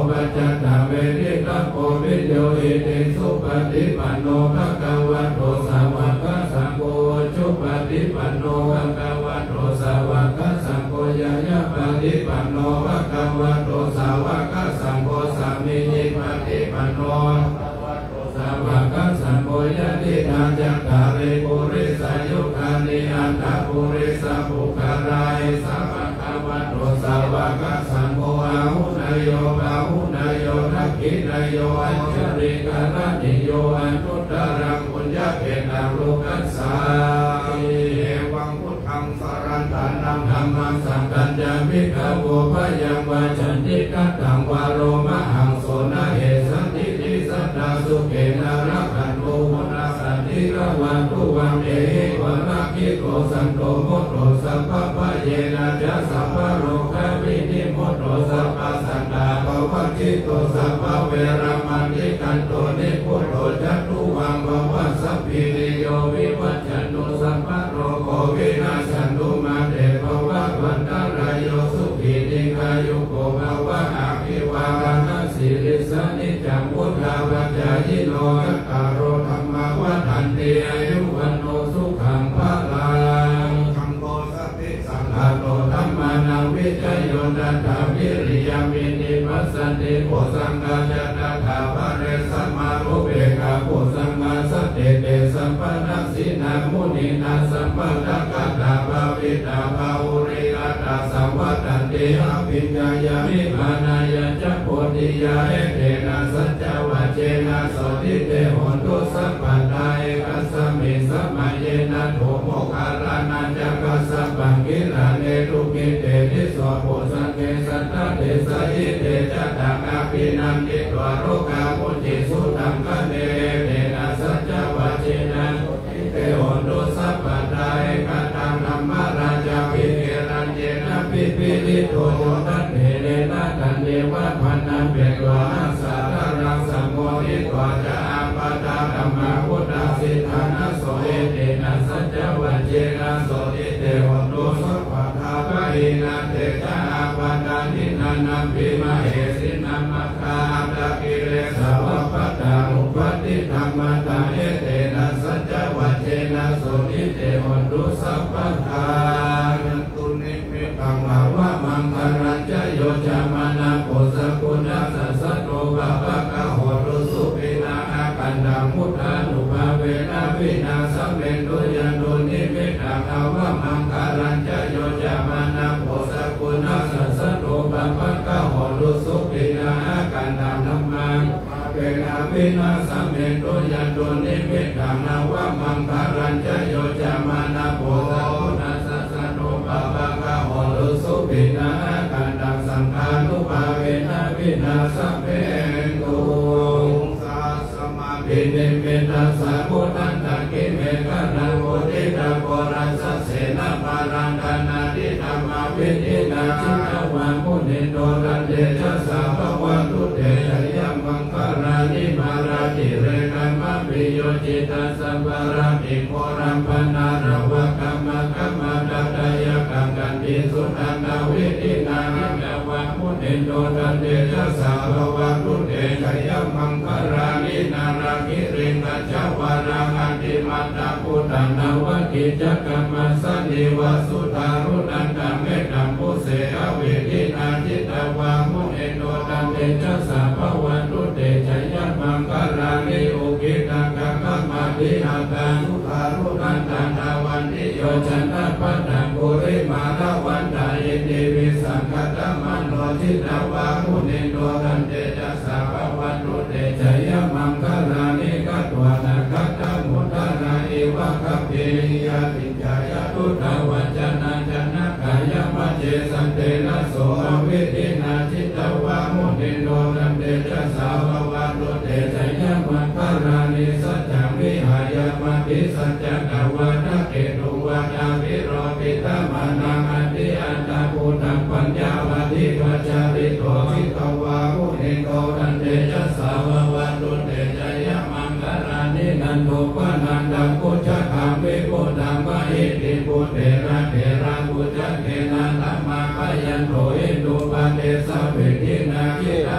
ปัจจตเวทิตโกวิโยอิติสุปฏิปันโนภะคะวะโตสาวกสังโฆชุปฏิปันโนภะคะวะโตสาวกสังโฆยะยะปฏิปันโนภะคะวะโตสาวกสังโฆสามีจิปฏิปันโนสาวกสังโฆยะติทาจักขาริปุริสายุคานิอันตปุริสาภุคารายสาวกวัตโตสาวกสังโฆอาหุนายโยบาหุนายโยทักขินายโยอัญชริการณิโยอันตุตรังปุญญาเกตังโลกัสสาเอวังพุทธังสารันตานังธัมมังสังกัจจามิขโวพยังวาจันติกัตตังวาโรมหังโสนะเหสันติติสัตตาสุเกนารักขันโตมุนาสันติระวันตุวังเอหิวรักขิโกสันโตโมโตสัพพะเยนะจะสัพพะโลกาวินิโมโตสัพพะสันตาภวคิโตสัพพะเวรมันติกันโตนิพุทโธจัตุวังภวสัพพิริโยวิวัจจันตุสัพพะโรโควินาสันตุมาเตภวะวันตารายโยสุขีติกายุโกภวะอาภิวาทนาสิริสนิจังวุฒาวัจจายิโนยัตตาโรธรรมวัฏันติอายุวันโนสุขังภะลังธัมโมสัพพิสังฆโตธัมมานังวิจโยนัตถาวิริยมินิปัสสันติโพสังฆาจตถาภะเรสัมมารุเบกาโพสังฆาสเตเตสัมปนัสสินามุนินาสัมปะทักขตาภาวิตาภาอุริยตาสัมวัตันติอภิญญายามิมานายะจัพโพธิยาเอเตนะสัจจวัจเจนะโสติเตโหตุสัพพันธาเอกัสสมิสัมมาเยนะโทโมคารานันจักกัสสะปังกิลาเนตุกิเตติโสโพสังเกสัตตะเตสะยิเตจัตตังอภินันติตวโรกามุจิสุตังคะเนเตนะสัจจวัจเจนะเตโหตุสัพพันธาเอกัตตังธัมมาราชาภิเกรัญเยนะปิปิลิโตโยตันเถเรนะตันเดวะพันนันเปกวาสัตตะรังสัมโมทิตวาจะอาปตาธัมมาพุทธาสิทธานะโสเอเตนะสัจจวัจเจนะโสติเตโหตุสัพพะทาภะหินะเตจะอาปตานินันนัมปิมะเหสินัมมะคาตะกิเลสาวะปตานุปติธัมมตาเอเตนะสัจจวัจเจนะโสติเตโหตุสัพพะทานันตุนิมิตังภาวะมังคารัญจโยจามนาโพสกุณาสัสสะโตภะภะคะโหตุสุปินาอากันดามุทานุภาเวนะวินาสัมเมตุยันตุนิมิตังภาวะมังคารัญจโยจามนาโพสกุณาสัสสะโตภะภะคะโหตุสุปินาอากันดาธัมมังเวนะวินาสัมเมตุยันตุนิมิตังภาวะมังคารัญจโยจามนาโพสกุณาสัสสะโตภะภะคะโหตุสุปินาอากันดาสังฆานุภาเวนะวินาสัมเมตุสัสสมาภินิมิตาสาโพตันตะกิเมฆะนังโพธิตาโพรัสสะเสนาปารันตานาทิธรรมาวิธินาจิตวามุนิโนรันเดชะสาภวะตุเตยะมังคารานิมาราติเรกัมมะปิโยจิตาสัมปารามิโครัมปนาระวะกัมมะกัมมะตตายะกังกันติสุตันนาวิธินานิจวะมุนิโนรันเดชะสาภวะตุเตยะมังคารานินาราคิริงกัจจวารางันติมัตตะพุทธนาวะกิจกัมมัสสนิวะสุตารุนันตังเมตัมปุเสอเวทินาจิตวามุนิโนรันเดชะสาภวะตุเตยะมังคารานิอุกิตังกัมมัติอาตังสุตารุนันตังนาวันติโยจันทปัตตังปุริมาลวันตายินดีวิสังฆตมันโนทิตวามุนิโนรันเดชะสาภวะตุเตยะมังคารานิกัตวานาคัตตมุตตานาอิวะคัพเพยะติจายะตุตวัจจนะจนะกายะมัจเจสันเตนะโสวิธินาจิตวามุนิโนรันเดชะสาภวะตุเตยะมังคารานิสัจจังวิหายะมติสัจจะกวานะเกตุวะนาวิโรปิตมานังอติอันตาภูตังปัญญาวะติปัจจาริโตวิตวามุนิโนรันเดชะสาภวะตุเตยะมังคารานินันโทปนันตังพุทธธรรมวิปุตังวะอิติปุเตระเถระพุทธเกนะธัมมาปยันโตอินโดปะเตสะเวทินาคิตวา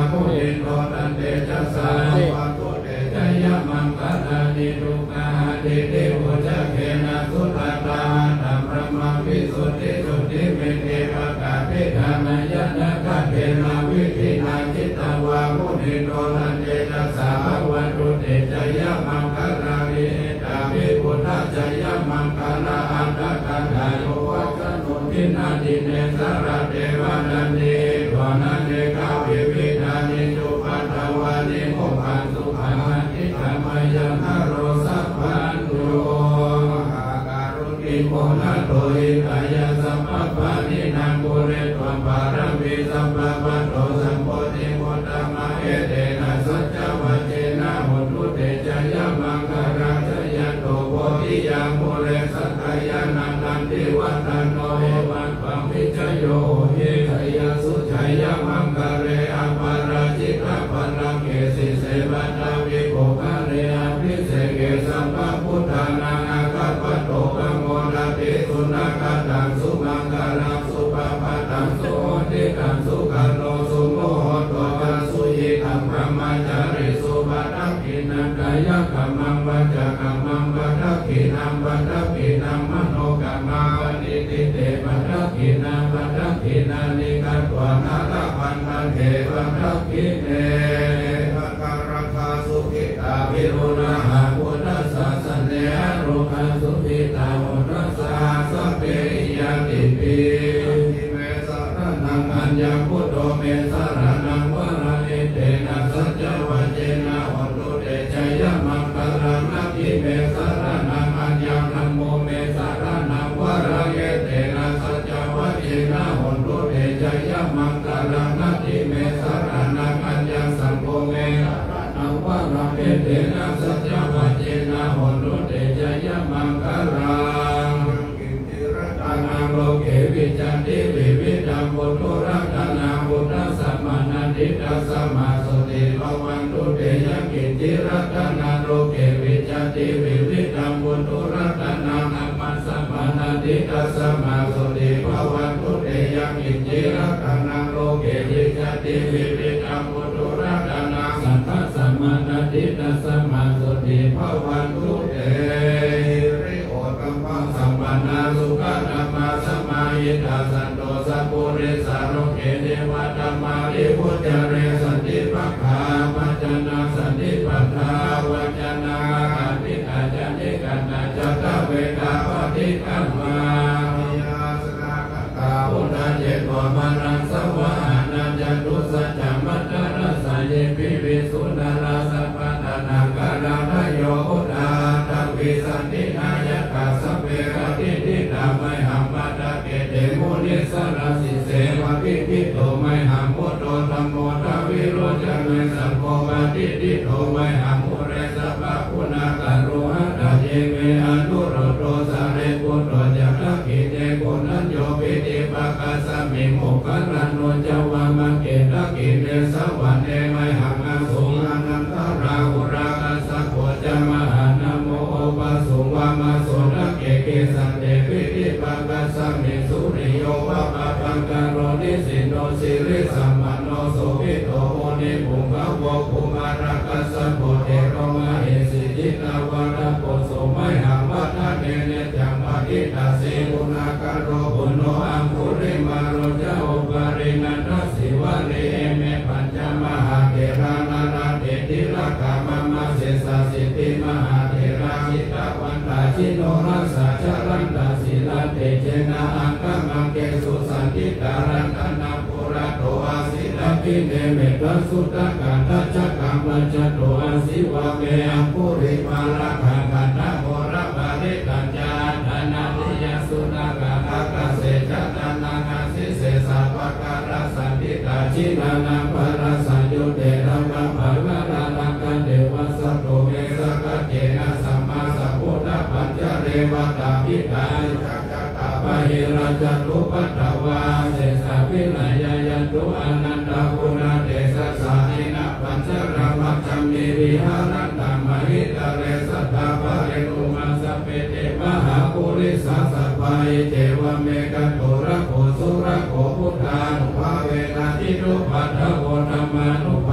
มุนิโตตันเตจัสสะวะตุเตจยมังคลานิทุกขาติเตโวจะเขนะสุตตาธัมมะวิสุทธิสุทธิเมเตปะกะเทธานายนะกะเทนะวิธินาจิตตวามุนิโตตันเตจัสสะวะตุเตจยมังคลานิตาภิพุทธจยมังคลาอัตตะกัณโยวัจโนทินาติเนสระเทวานันติวานันเตกาวิวิธานิจุปัตตวานิโมขันสุขันติธรรมยังหโรสัพพันโยมหาการุณิโกนาโตอิกายสัมปัปปานินังปุเรตวัมปารมีสัมปัปปะโตสัมโพธิโมตตมะเอเตนะสัจจวัจเจนะโหตุเตจยมังคาราชยันโตโพธิยังโมเรสัตยานันตันติวัตโนเอวันปังวิจโยเยขยสุชัยมังคาเรอปาราจิตาปรังเกสิเสวัตวิโภคาเรอภิเสเกสัมปะพุทธานังอาคัปปโตกังโมลติสุนักตังสุมังคารังสุปปะตังสุโหติตังสุขันโนสุโมโหโตตังสุยิตังพระมัจจาริสุปัฏฐกินังกายกัมมังวัจกัมมังปัฏฐกินังปัฏฐกินังมโนกัมมังปณิติเตปัฏฐกินังปัฏฐกินานิกัตวานาลปันธันเทปัฏฐกิเนภการคาสุขิตาวิรุณหาพุทธศาสเนอรุปสุขิตาพุทธศาสเปยติปีติเมสารนังอัญญพุทโธเมสารนังวราเอเตนะสัจจวัจเจนะโหตุเตชยมังคลังนักขิเมสารนังอัญญนัมโมเมสารนังวราเอเตนะสัจจวัจเจนะโหตุเตชยมังคลังนักขิเมสารนังอัญญสัมโฆเมนังวราเอเตนะสัจจวัจเจนะโหตุเตชยมังคลังอานังโลเกวิจันติวิวิธัมปุตตุรัตนาพุทธสัมมานันติตัสสะมาสุติภวันตุเตยกินติรัตนาโลเกวิจันติวิวิธัมปุตตุรัตนานัมมัสสะมานันติตัสสะมาสุติภวันตุเตยกินติรัตนาโลเกวิจันติวิวิธัมปุตตุรัตนาสัทธัสสะมานันติตัสสะมาสุติภวันตุเตสัมปันนาสุขธรรมาสมายิตาสันโตสัพพุริสารุเกเทวะธรรมาริพุทธเรสันติปัฏฐาปัจจนาสันติปัฏฐาวัจนาคันติอาจานิกันนาจัตตเวทาปฏิกัมมาญาสนาคตาพุทธเจโตมรังสวะอานัญจตุสัจจมัตตะรัสสะเยปิวิสุนดาสัพพะนาคาราทโยอุตาทวิสันตินายกาสัพเพกติติตาไมหัมมัตตะเกเตมุนิสราสิเสวะปิปิโตไมหัมพุทโธธัมโมทวิโรจเมสัพโพปฏิติโตไมหัมมุเรสัพพะคุณาการุหะตะเยเมอนุโรโตสาเรปุตโตจักขิเตกุณัญโยปิติปะกาสมิโมกขันนันโนจวามะเกตะกิเนสวัสเนไมหังอสุงอนันตราหุราคัสสะโพจมหานะโมโอปะสุวามาโสนเกเกสันเตปิติปะกาสมิสุริโยวะปะปังการโรนิสิโนสิริสัมปันโนโสภิโตโมนิปุงภวะภูมารักคัสสะโพเทโรมะเอสิจิตาวะระโพโสไมหังวัฏฐะเนเนจังปะกิตาสีกุณาการโรปุโนอัมพุริมาโรจาอุปารินันทสิวะเรเมปัญจมหาเถรานานาเถติระกามะมะเสสะสิทธิมหาเถราชิตวันตาชิโนรัสสะชรันตาศิลาเตเจนะอังคัมังเกสุสันติการันตนาปุระโตอาศิลปิเนเมตสุตตะกันทัจจกัมมัจจโตอาศิวะเมอัมปุริมาราคังกันนะโมระบาริกัญจานานาทิยสุนากาภกเสจัตนานาสิเสสะปะการะสันติตาชินานาปะสัญโยเตระมะภะคะนาลังกันเดวะสัตโตเมสะกะเจนะสัมมาสัพพุทธปัญจเรวตาภิกายจักจัตตาปะหิราจตุปัตตวาเสสะวินัยยันตุอนันตาปุณาเตสะสานินะปัญจรามัจจมิวิหารันตามหิตเรสัตตาภะเรตุมาสัพเพเตมหาปุริสสัพพายเจวะเมกัตโตระโขสุระโขพุทธานุภาเวนะทิรุปัฏฐโวธรรมานุภ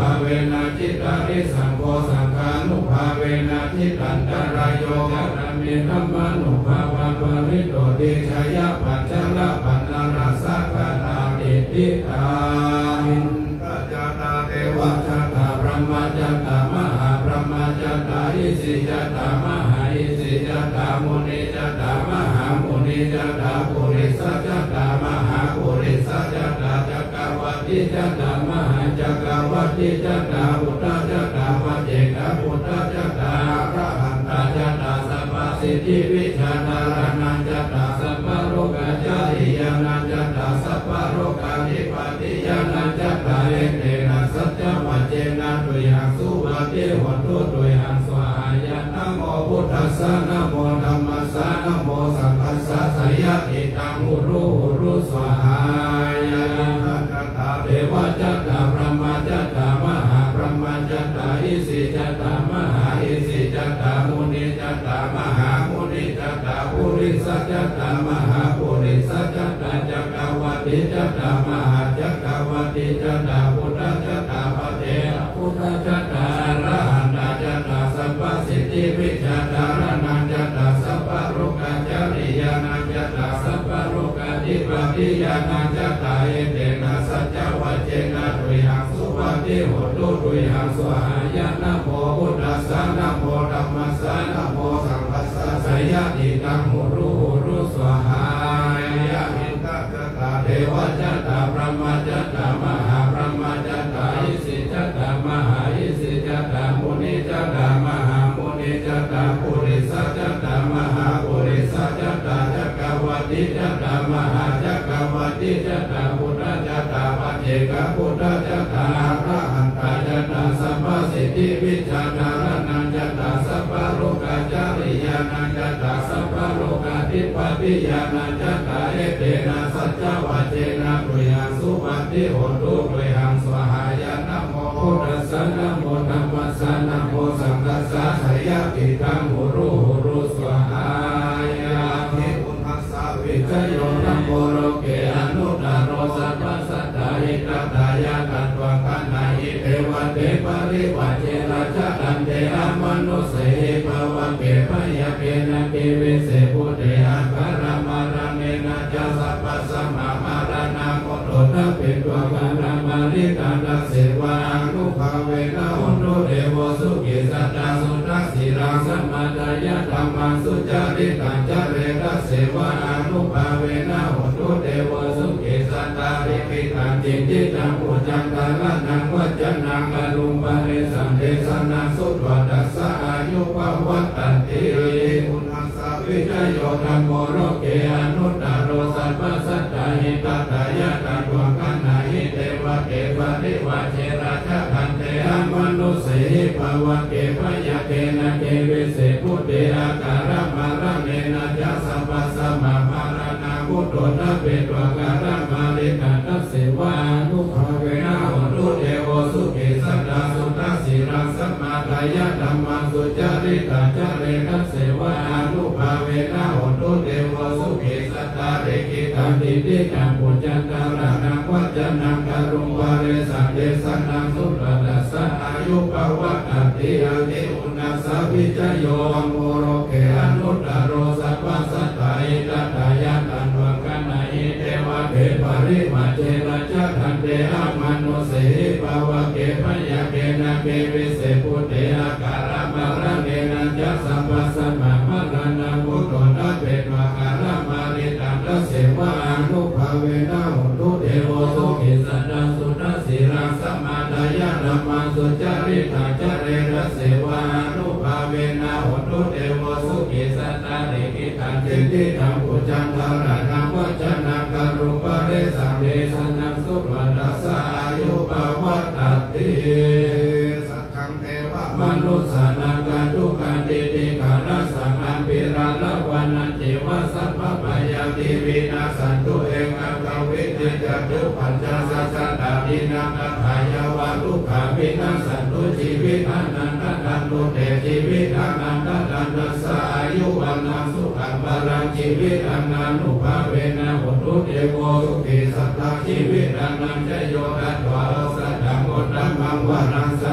ริสังโฆสังฆานุภาเวนะทิตันตรายโยกัตเมธัมมานุภาวะปริโตติชยปัจจละปันนราสักตาติติตาอินทจัตตาเทวจัตตาพรหมจัตตามหาพรหมจัตตาอิสิจัตตามหาอิสิจัตตามุนีจัตตามหามุนีจัตตาปุริสจัตตามหาปุริสจัตตาจักรวัติจัตตามหาจักรวัติจัตตาพุทธจัตตาปัจเจกพุทธจัตตาพระหันตจัตตาสัพพสิทธิวิชานารานันจัตตาสัพพโรกาจาริยานันจัตตาสัพพโรกานิปติยานันจัตตาเอเตนะสัจจวัจเจนะตุยังสุวัติวัตถุตุยังสวายะนะโมพุทธัสสะนะโมธัมมัสสะนะโมสังฆัสสะสยะอิตังหุรุสวายะจัตตาเทวจัตตาพรหมจัตตามหาพรหมจัตตาอิสิจัตตามหาอิสิจัตตามุนีจัตตามหามุนีจัตตาปุริสจัตตามหาปุริสจัตตาจักรวัติจัตตามหาจักรวัติจัตตาพุทธจัตตาปัจเจกพุทธจัตตาอรหันตจัตตาสัพพสิทธิวิชาจารณันจัตตาสัพพโรกาจาริยานันจัตตาสัพพโรกาธิปติยานันจัตตาเอเตนะสัจจวัจเจนะตุยังสุวัติโหตุตุยังสวายะนะโมพุทธัสสะนะโมธัมมัสสะนะโมสังฆัสสะสยะอิตังหุรุสวายะอินทจัตตาเทวจัตตาพรหมจัตตามหาพรหมจัตตาอิสิจัตตามหาอิสิจัตตามุนีจัตตามหามุนีจัตตาปุริสจัตตามหาปุริสจัตตาจักรวัติจัตตามหาจักรวัติจัตตาพุทธจัตตาปัจเจกพุทธจัตตาพระหันตจัตตาสัพพสิทธิวิชาจารณันจัตตาสัพพโรกาจาริยานันจัตตาสัพพโรกาธิปติยานันจัตตาเอเตนะสัจจวัจเจนะตุยังสุวัติโหตุตุยังสวายะนะโมพุทธัสสะนะโมธัมมัสสะนะโมสังฆัสสะสยะอิตังหุรุสวายะเทอุนทัสสะวิจโยนะโมโรเกอนุตตโรสัพพสัตตาหิตัตตายะตัตวะขันนาหิเทวเตปริวัจเจราชตันเตอะมนุสเสหิภวะเกปยะเกนะเกวิเสปุเตอะคารมารเนนะจะสัพพสัมมามารานาโมโตนะเปตวะคารมาริกาตัสเสวะอนุภาเวนะอุนโตเดโวสุขิสัตตาสุทัสสิรังสัมมาทายะธัมมังสุจาริตังจเรตัสเสวะอนุภาเวนะอุนโตเดโวสุขิสัตตาริปิตังจิตติตังปุจจังตาลนังวัจจนังอรุปะเรสัมเดสนังสุตวะตัสสะอายุปวัตตันติอุณัสสะวิจโยธัมโมโรเกอนุตตโรสัพพสัตตาหิตัตตายะตัตวะขันนาหิเทวะเกปริวะเจราชคันเตอะมนุสเสหิภวะเกปยะเกนะเกวิเสปุเตอะการมารเนนะจะสัพพสัมมามารานาพุทโธนะเปตวะการมาริกาตัสเสวะอนุภาเวนะอุนตุเทโวสุขิสัตตาสุทัสสิรังสัมมาทายะธัมมังสุจาริตังจเรตัสเสวะอนุภาเวนะอุนตุเทโวสุขิสัตตาริกิตังติติตังปุจจันตาระนังวัจจนังกรุงวาเรสังเดสนังสุตตัสสะอายุปวัตตันติอันติอุณัสสะวิจโยโมโรเกอนุตตโรสัพพสัตตาหิตัตตายะตันวะขันนาหิเทวะเกปริมาเจราชคันเตอะมนุสเสหิภวะเกปยะเกนะเกวิเสปุเตอะการมารเนนะจะสัพพสัมมามารานาพุทโธนะเปตวะการมาริตังตัสเสวะอนุภาเวนะอุตุเทโวสุขิสัตตาสุทัสสิรังสัมมาทายะธัมมังสุจาริตังจเรตัสเสวะอนุภาเวนะอุตุเทโวสุขิสัตตาริกิตังจิตติตังปุจจันทาระนังวัจจนังกรุปะเรสังเดสนังสุตวะตัสสะอายุปวัตตันติสัทธังเทวะมนุสสานังกันทุกังติติกานัสสังอัมปิราละวันนันติวะสัพพพยาติวินาสันตุเองอังกวิจิจตุปัญจสัสสะตาดินังอัฏฐายาวะทุกขาวินาสันตุชีวิตอนันตตันตุเตชีวิตอนันตตันตัสสะอายุวันนังสุขังบาลังชีวิตอนันตุภาเวนะหุตุเทโวสุขิสัตตาชีวิตอนันจโยตัตวะสัตตังอุตตมังวะนังส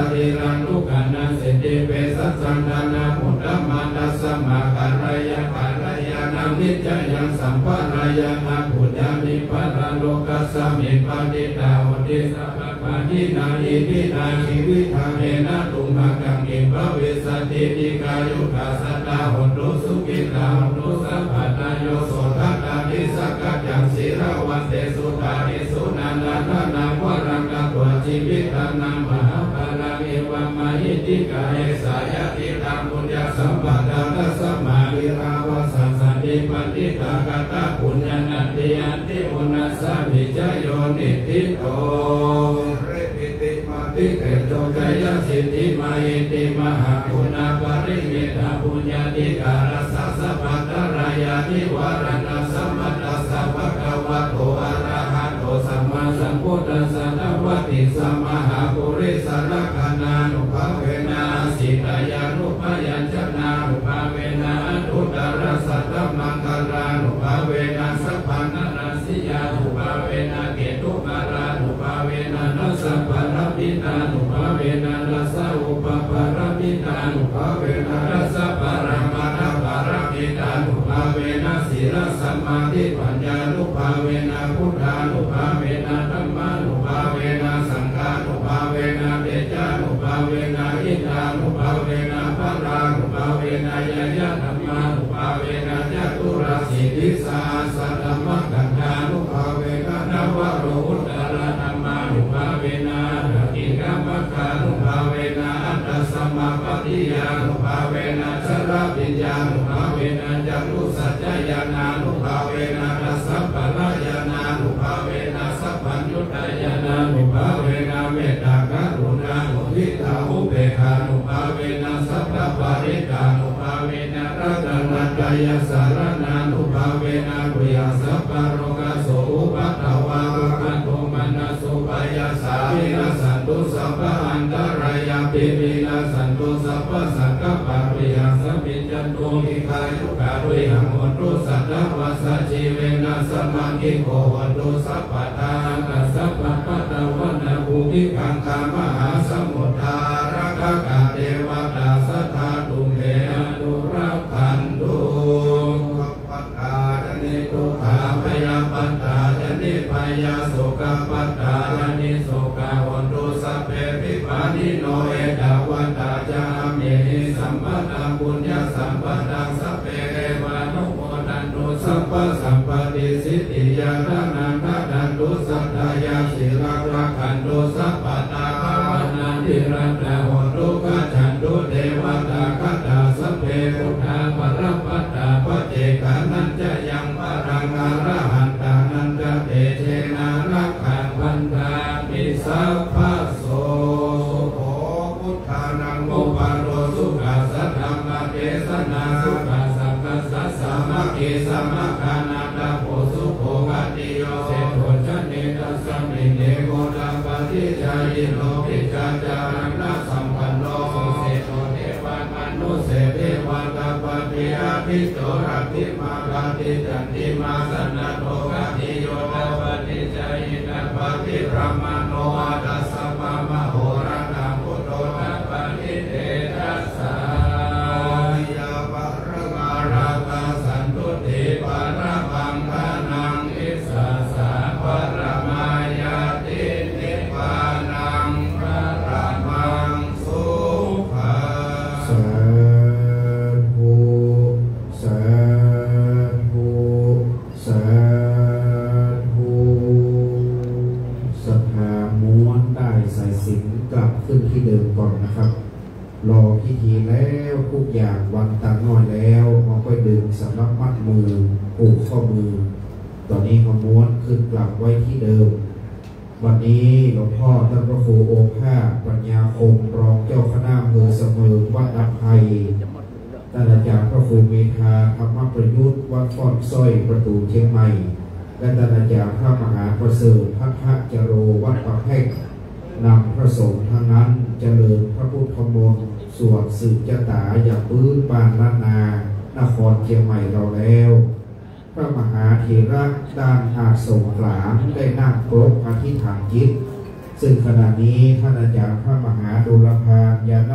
ริรังทุกขานาเสติเวสัสสันดานามุตตะมาตัสสะมาการยาการยานามิจจายังสัมภารายานาปุญญามิปะระโลกัสสมิปะติตาวติสัพพะทินาอิทินาชีวิทาเมนะตุมภะกังกิภเวสติติกายุกาสัตตาหุตุสุขิตาหุตุสัพพะตาโยโสทัตตาทิสักกัจจังสีระวันเตสุตาทิสุนันทนาวรังกตัวชีวิตานามหาภาราเอวามาหิติกาเอสายติตังปุญญสัมปทานัสมาวิราวสัสสติปฏิตากตาปุญญนันติยันติอุนัสสะวิจโยนิติโตเรปิติมาติเตโตกายสิทธิมายิติมหาปุณาปริมิตาปุญญาติการสัสสะปัตตรายานิวารณะสัมมัตตสัพพะคะวะโตอะระหะโตสัมมาสัมพุทธัสสะนะวะติสัมมาหาปุริสลักขณานุภาเวนะสิตายานุภายัญชนะนุภาเวนะทุตตรสัตตมังคารานุภาเวนะสัพพานาราสิยานุภาเวนะเกตุมารานุภาเวนะนัสสะปะระปิตานุภาเวนะนัสสะอุปปะระปิตานุภาเวนะนัสสะปะระมาทปะระปิตานุภาเวนะศีลสัมมาทิปัญญานุภาเวนะพุทธานุภาเวนะธัมมานุภาเวนะสังฆานุภาเวนะเบญานุภาเวนะอินทานุภาเวนะพรานุภาเวนะยะยะธัมมานุภาเวนะจตุราสิทธิสาสัตตมะกัญญานุภาเวนะนวโรอุตตรธัมมานุภาเวนะอินทมัคคานุภาเวนะอัตตสัมมาปฏิยานุภาเวนะชราปิญญานุภาเวนะจักขุสัจจญาณานุภาเวนะทัสสะปะระญาณานุภาเวนะสัพพัญญุตญาณานุภาเวนะเมตตากรุณามุทิตาอุเบกขานุภาเวนะสัพพะปาริกานุภาเวนะรัตนัตยสารนานุภาเวนะปุยสัพพะโรกโสอุปัฏฐวาอุปัฏโทมานะสุปายาสาวินาสันตุสัพพะอันตรายาปิวินาสันตุสัพพะสังฆปะปุยสัมปิจันตุมิคายุกาปุยหังโหตุสัตตวัสสะชีเวนะสมังกิโกโหตุสัพพะทานัสสัพพะปะตะวันนะภูมิคังคามหาสมุทธารักขะเทวตาสัทธาตุเมอนุรักขันตุปัตตาจนิทุกขาพยาปัตตาจนิพยาโสกปัตตาจนิโสกาโหตุสัพเพปิปานิโนเอตาวันตาจามเยหิสัมปะตังปุญญสัมปะตังสัพเพเรวานุโมทันตุสัพพะสัมปติสิทธิยานันทันตุสัทธายาสิรักรักขันตุสัพพะตาภาวนาทิรัตถะโหตุกัจฉันตุเทวตาคัตตาสัพเพพุทธาปรปัตตาปเจกานันจะยังปรังอรหันตานันจะเตเชนะรักขันพันธามิสัพพะโสโหพุทธานังโมปาโรสุขัสสะธรรมเทศนาสุขัสสะกัสสะสามัคคีสัมมาคานาตาโพสุโภกติโยเสโทจันเนตัสสะมิเนโกตัปฏิจายิโลภิจาจารังนาสัมปันโนเสโทเทวามนุเสเทวตาปฏิอาภิโตรักขิมาปฏิจันติมาสนะโตกติโยตาปฏิจายิตาปฏิพระมโนอาตัสสะปะมโหรานาพุทโธตัปฏิเตตัสสะยาปะระมาราคาสันตุติปะระบังคานังอิสสะสะปะระมายาตินิพพานังพระมังสุขังสาธุสาธุสาธุศรัทธาม้วนได้สายสิญจน์กลับขึ้นที่เดิมก่อนนะครับรอพิธีแล้วทุกอย่างวันตาน้อยแล้วเราก็ดึงสำรับมัดมือผูกข้อมือตอนนี้เขาม้วนขึ้นกลับไว้ที่เดิมวันนี้หลวงพ่อท่านพระครูโอภาสปัญญาคมรองเจ้าคณะอำเภอเสมิงวัดอัคไพท่านอาจารย์พระครูเมธาธรรมประยุทธ์วัดฟ้อนสร้อยประตูเชียงใหม่และท่านอาจารย์พระมหาประเสริฐพัฒจโรวัดประแพกนำพระสงฆ์ทั้งนั้นเจริญพระพุทธมนต์สวดสืบจตาอย่างปื้นปานล้านนานครเชียงใหม่เราแล้ว พระมหาเถระด้านอาสงขลาได้นั่งครบอธิษฐานจิตซึ่งขณะนี้ท่านอาจารย์พระมหาดุล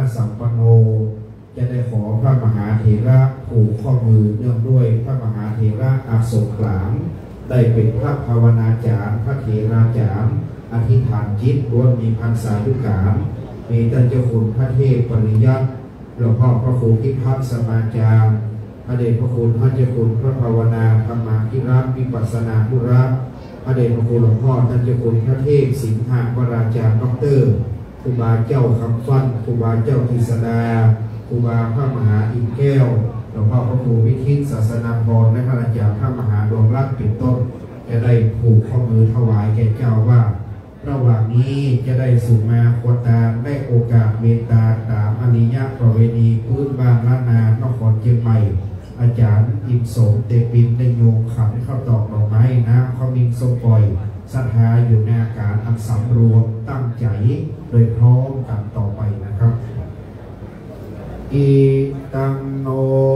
สัมปันโนจะได้ขอพระมหาเถระผูกข้อมือเนื่องด้วยพระมหาเถระอาสมกลางได้เป็นพระภาวนาจารย์พระเถราจารย์อธิษฐานจิตล้วนมีพรรษายุการมีท่านเจ้าคุณพระเทพปริยัติหลวงพ่อพระครูพิพัฒน์สมาจารย์พระเดชพระคุณท่านเจ้าคุณพระภาวนาธรรมาภิรัตน์วิปัสสนาธุระพระเดชพระคุณหลวงพ่อท่านเจ้าคุณพระเทพสิงหวราจารย์ดอกเตอร์ครูบาเจ้าคำฟันครูบาเจ้าทิสดาครูบาพระมหาอินแก้วหลวงพ่อพระครูวิทิตศาสนาพรและพระอาจารย์พระมหาดวงรัตน์เป็นต้นจะได้ผูกข้อมือถวายแก่เจ้าว่าระหว่างนี้จะได้สุมาควตาได้โอกาสเมตตาตามอนิยประเวณีพื้นบ้านล้านนานครเชียงใหม่อาจารย์อิมสมเตปินได้โยงขันเข้าตอกดอกไม้น้ำข้าวมิงส้มปล่อยศรัทธาอยู่ในอาการอันสำรวมตั้งใจโดยพร้อมกันต่อไปนะครับอิตังโน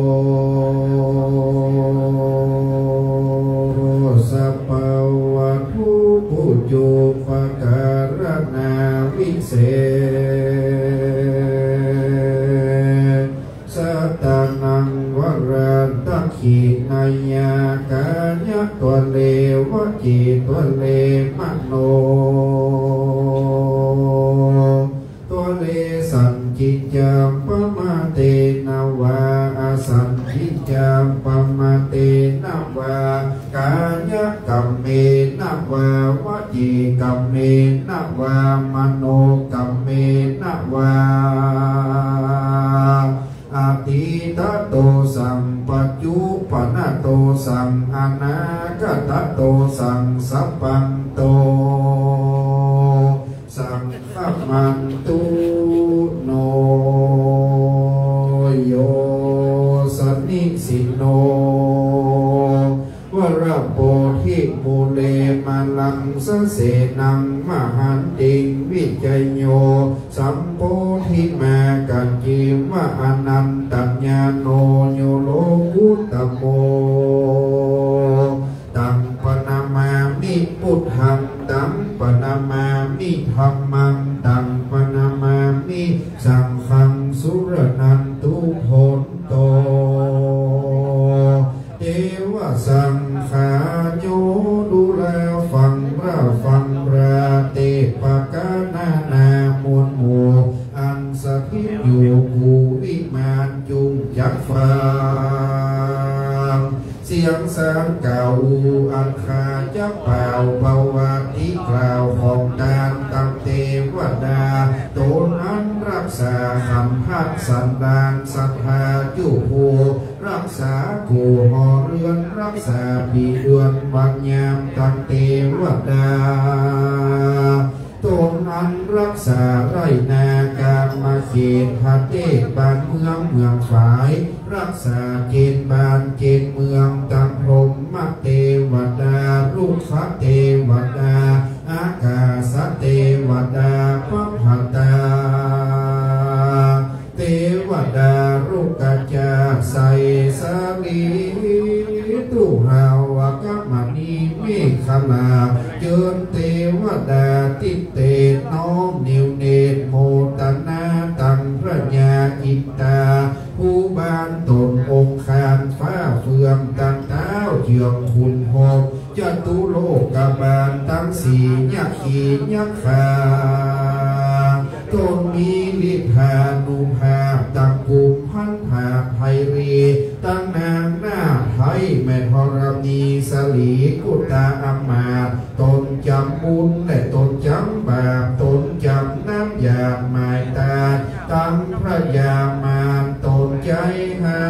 สัพพวัตถุปุจจุปการณาวิเศษสัตตนังวรันตขีนายากายะตัวเลวจิตตัวเลมโนตัวเลสันจิจามปมาเตนาวาอาสันจิจามปมาเตนาวากายะกัมเมนาวาวจิกัมเมนาวามโนกัมเมนาวาอาทิตโตสัมปัจจุปนโตสัมอนาคตโตสัมสัพพันโตสัมขมันตุโนโยสนิสิโนวระโพธิมูเลมาลังสเสนังมหันติงวิจัยโยสัมโพธิมากันจิวะอนันตัญญาโนโยโลกุตโมตังปนามามิพุทธังตังปนามามิธัมมังตังปนามามิสังฆังสุรนันตุโหนโตเทวสังขาโยดูแลฟังราเตปะกานานามุนหมู่อันสถิตอยู่ภูวิมานจุงจักฟังเสียงสารเก่าอันคาจะเป่าเบาวาทิกล่าวของดานตังเทวดาตนอันรักษาคำพัดสันดานศรัทธาจุภูรักษากูหอเรือนรักษาปีเดือนวันยามตังเทวดาตนอันรักษาไรนาการมาเขตพระเทศบ้านเมืองฝ่ายรักษาเกณฑ์บ้านเกณฑ์เมืองตังพรหมเทวดาลูกพระเทวดาอากาศเทวดาพระพัตตาเทวดาลูกกาจาใสสาลีตุหาวกมณีเมฆลาเจิญเทวดาติเตน้อมนิวเนตโมตนาตังพระญาอิตตาผู้บ้านตนองค์คานฟ้าเฟืองตั้งเท้าเยืองคุณหกจตุโลกบาลตั้งสี่ยักขียักขาตนมีลิธานุภาพตั้งกุมพันธาไพรีตั้งนางหน้าไทยแม่ธรณีสลีกุตาอมาตนจำบุญและตนจำบาปตนจำน้ำยาหมายตาตั้งพระยามานตนใจหา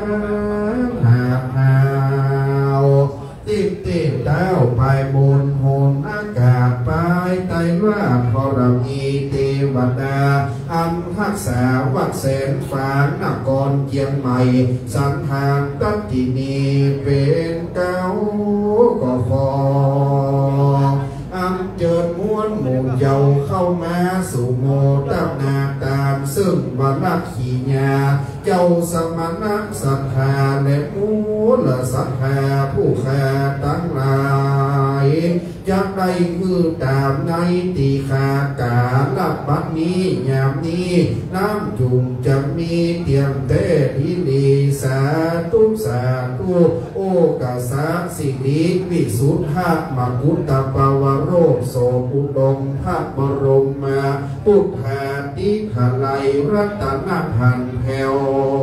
ติดเต้าไปบนโหนอากาศไปไตว่าธรณีเทวดาอันทักษาวัดแสนฝางนครเชียงใหม่สันทานตัตตินีเป็นเก้าก็ฟออันเจิดม้วนหมู่เยาเข้ามาสู่โมตับนาตามซึ่งบรรลักขีญาเจ้าสมณะศรัทธาและมูลศรัทธาผู้แค่ตั้งหลายจจะได้คือตามในตีขากาลับบัดนี้ยามนี้น้ำจุงจะมีเตรียมเตทิลีสาธุสาธุโอกาสาสิริวิสุทธะมกุฏตปวโรโสปุดงพระบรมมาพุทธาติขไลรัตนหันแผ่ว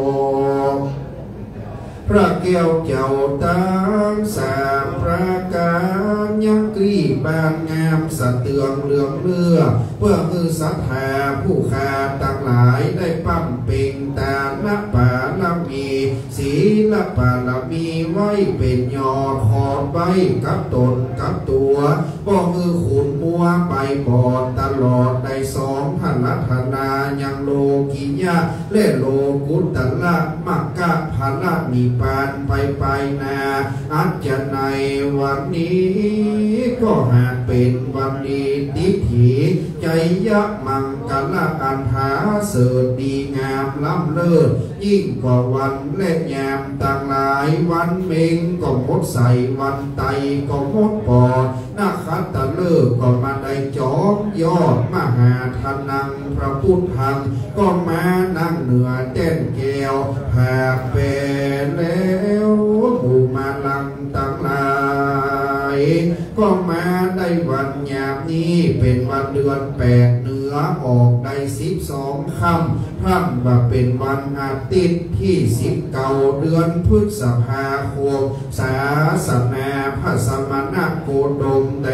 พระแก้วเจ้าตั้งสามประการยังกรีบานงามสะเตืองเหลืองเลือเพื่อคือศรัทธาผู้ขาต่างหลายได้ปั้มเป่งตาลปาลมีศีลปาลมีไว้เป็นยอดหอดไว้กับตนกับตัวก็คือขุนมัวไปบอดตลอดในสองพันลัทนายังโลกิยะและโลกุตตละมักกะพาละมีปานไปนาอัจจะในวันนี้ก็หากเป็นวันดีทิถีใจยะมังกะละอันหาเสดดีงามล้ำเลิศยิ่งกว่าวันและยามต่างหลายวันเมงก็มดใส่วันไตก็มดปอดนาคัตตะเลิกก็มาได้จอมยอดมหาทานังพระพุทธังก็มานั่งเหนือเต้นแก้วหากเป็นแล้วหมู่มาลังต่างหลายก็มาได้วันยามนี้เป็นวันเดือน8เหนือออกได้12ค่ำพร่ำว่าเป็นวันอาทิตย์ที่19เดือนพฤษภาคมศาสนาพระสมณโคดมได้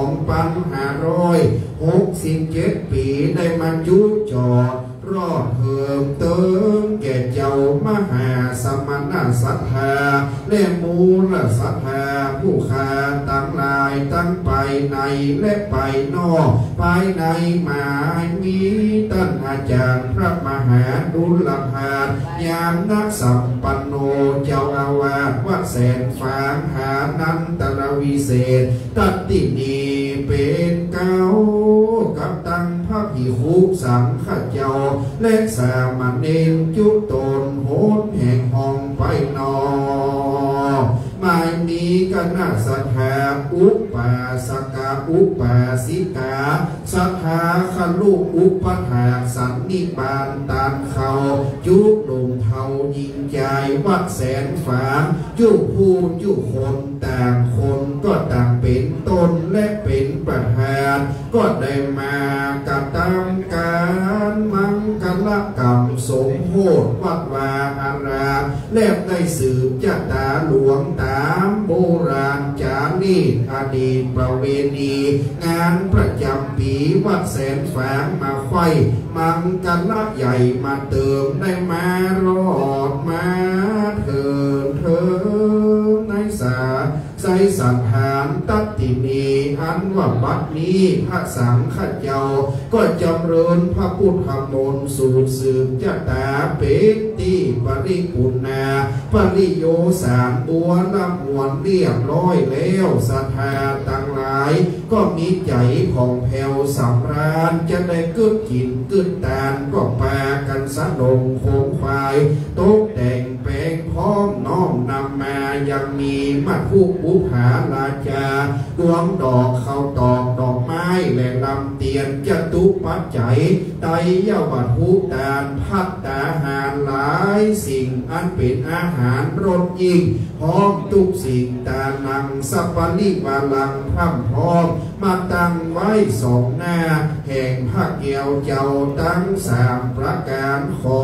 2,567 ปีได้มายุจอดรอดเพิ่มเติมแก่เจ้ามหาสมณศรัทธาและมูลศรัทธาผู้ขาตั้งหลายตั้งไปในและไปนอกภายในหมายมีท่านอาจารย์พระมหาดุลภาสยามนักสัมปันโนเจ้าอาวาสวัดแสนฝางหานันตรวิเศษตัตตินีเป็นเก้ากับตั้งพระภิกขุสังฆเจ้าและสามเณรจุตนโหดแห่งห้องไปนอไม่มีคณะศรัทธาอุปาสกาอุปาสิกาศรัทธาขลุอุปถาสันนิบาตตานเขาจุกลงเทายิงใจวัดแสนฝางจุพูนจุคนต่างคนก็ต่างเป็นตนและเป็นประธานก็ได้มากระทำการมังกรกรรมสมโภชวัดวาอารามและได้สืบจตาหลวงตามโบราณจารีตอดีตประเวณีงานประจำปีวัดแสนฝางมาไข่มังกรใหญ่มาเติมได้มารอดมาเถิดในสาใส่สังหารตัตตินีอันว่าบัดนี้พระสังฆเจ้าก็จำเริญพระพุทธมนต์สูตรสืบจตาเป็นตีปริปุณาปริโยสามบัวละมวนเรียบร้อยแล้วศรัทธาต่างหลายก็มีใจผ่องแผ้วสำราญจะได้กึดกินกึดตานก็ปากันสะดงโคงควายตกแต่งแปลงพร้อมน้อมนำมายังมีมัดผู้บุภาลาจาดวงดอกเข้าตอกดอกไม้และลำเตียนจตุปัจจัยไตยวัตถุตานพัตตาหารหลายสิ่งอันเป็นอาหารรสยิ่งพร้อมทุกสิ่งตานังสัพพลิวาลังพร่ำพร้อมมาตั้งไว้สองหน้าแห่งพระเกี่ยวเจ้าตั้งสามประการขอ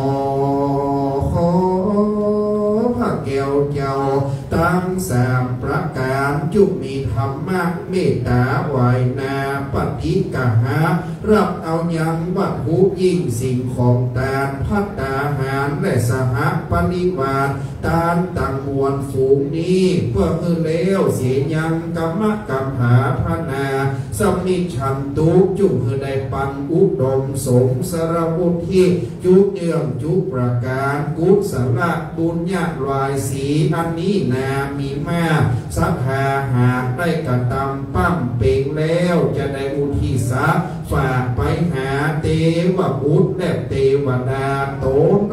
พระเกี่ยวเจ้าตั้งสามประการจุมีธรรมะเมตตาไหวนาปฏิกะหารับเอายังวัตถุยิ่งสิ่งของตานพัตตาหารและสหปริวารตานต่างมวลฝูงนี้เพื่อคือเลวเสียยังกรรมกัมหาพนาสมิชันตุจุมคือได้ปันอุดมสมสรวุฒิจุเยื่องจุประการกุศลบุญญาลายสีอันนี้นามีมากสัทธาหากได้กระทำปั้มเป่งแล้วจะได้อุทิศฝากไปหาเทวบุตรและเทวดาโตนรักษา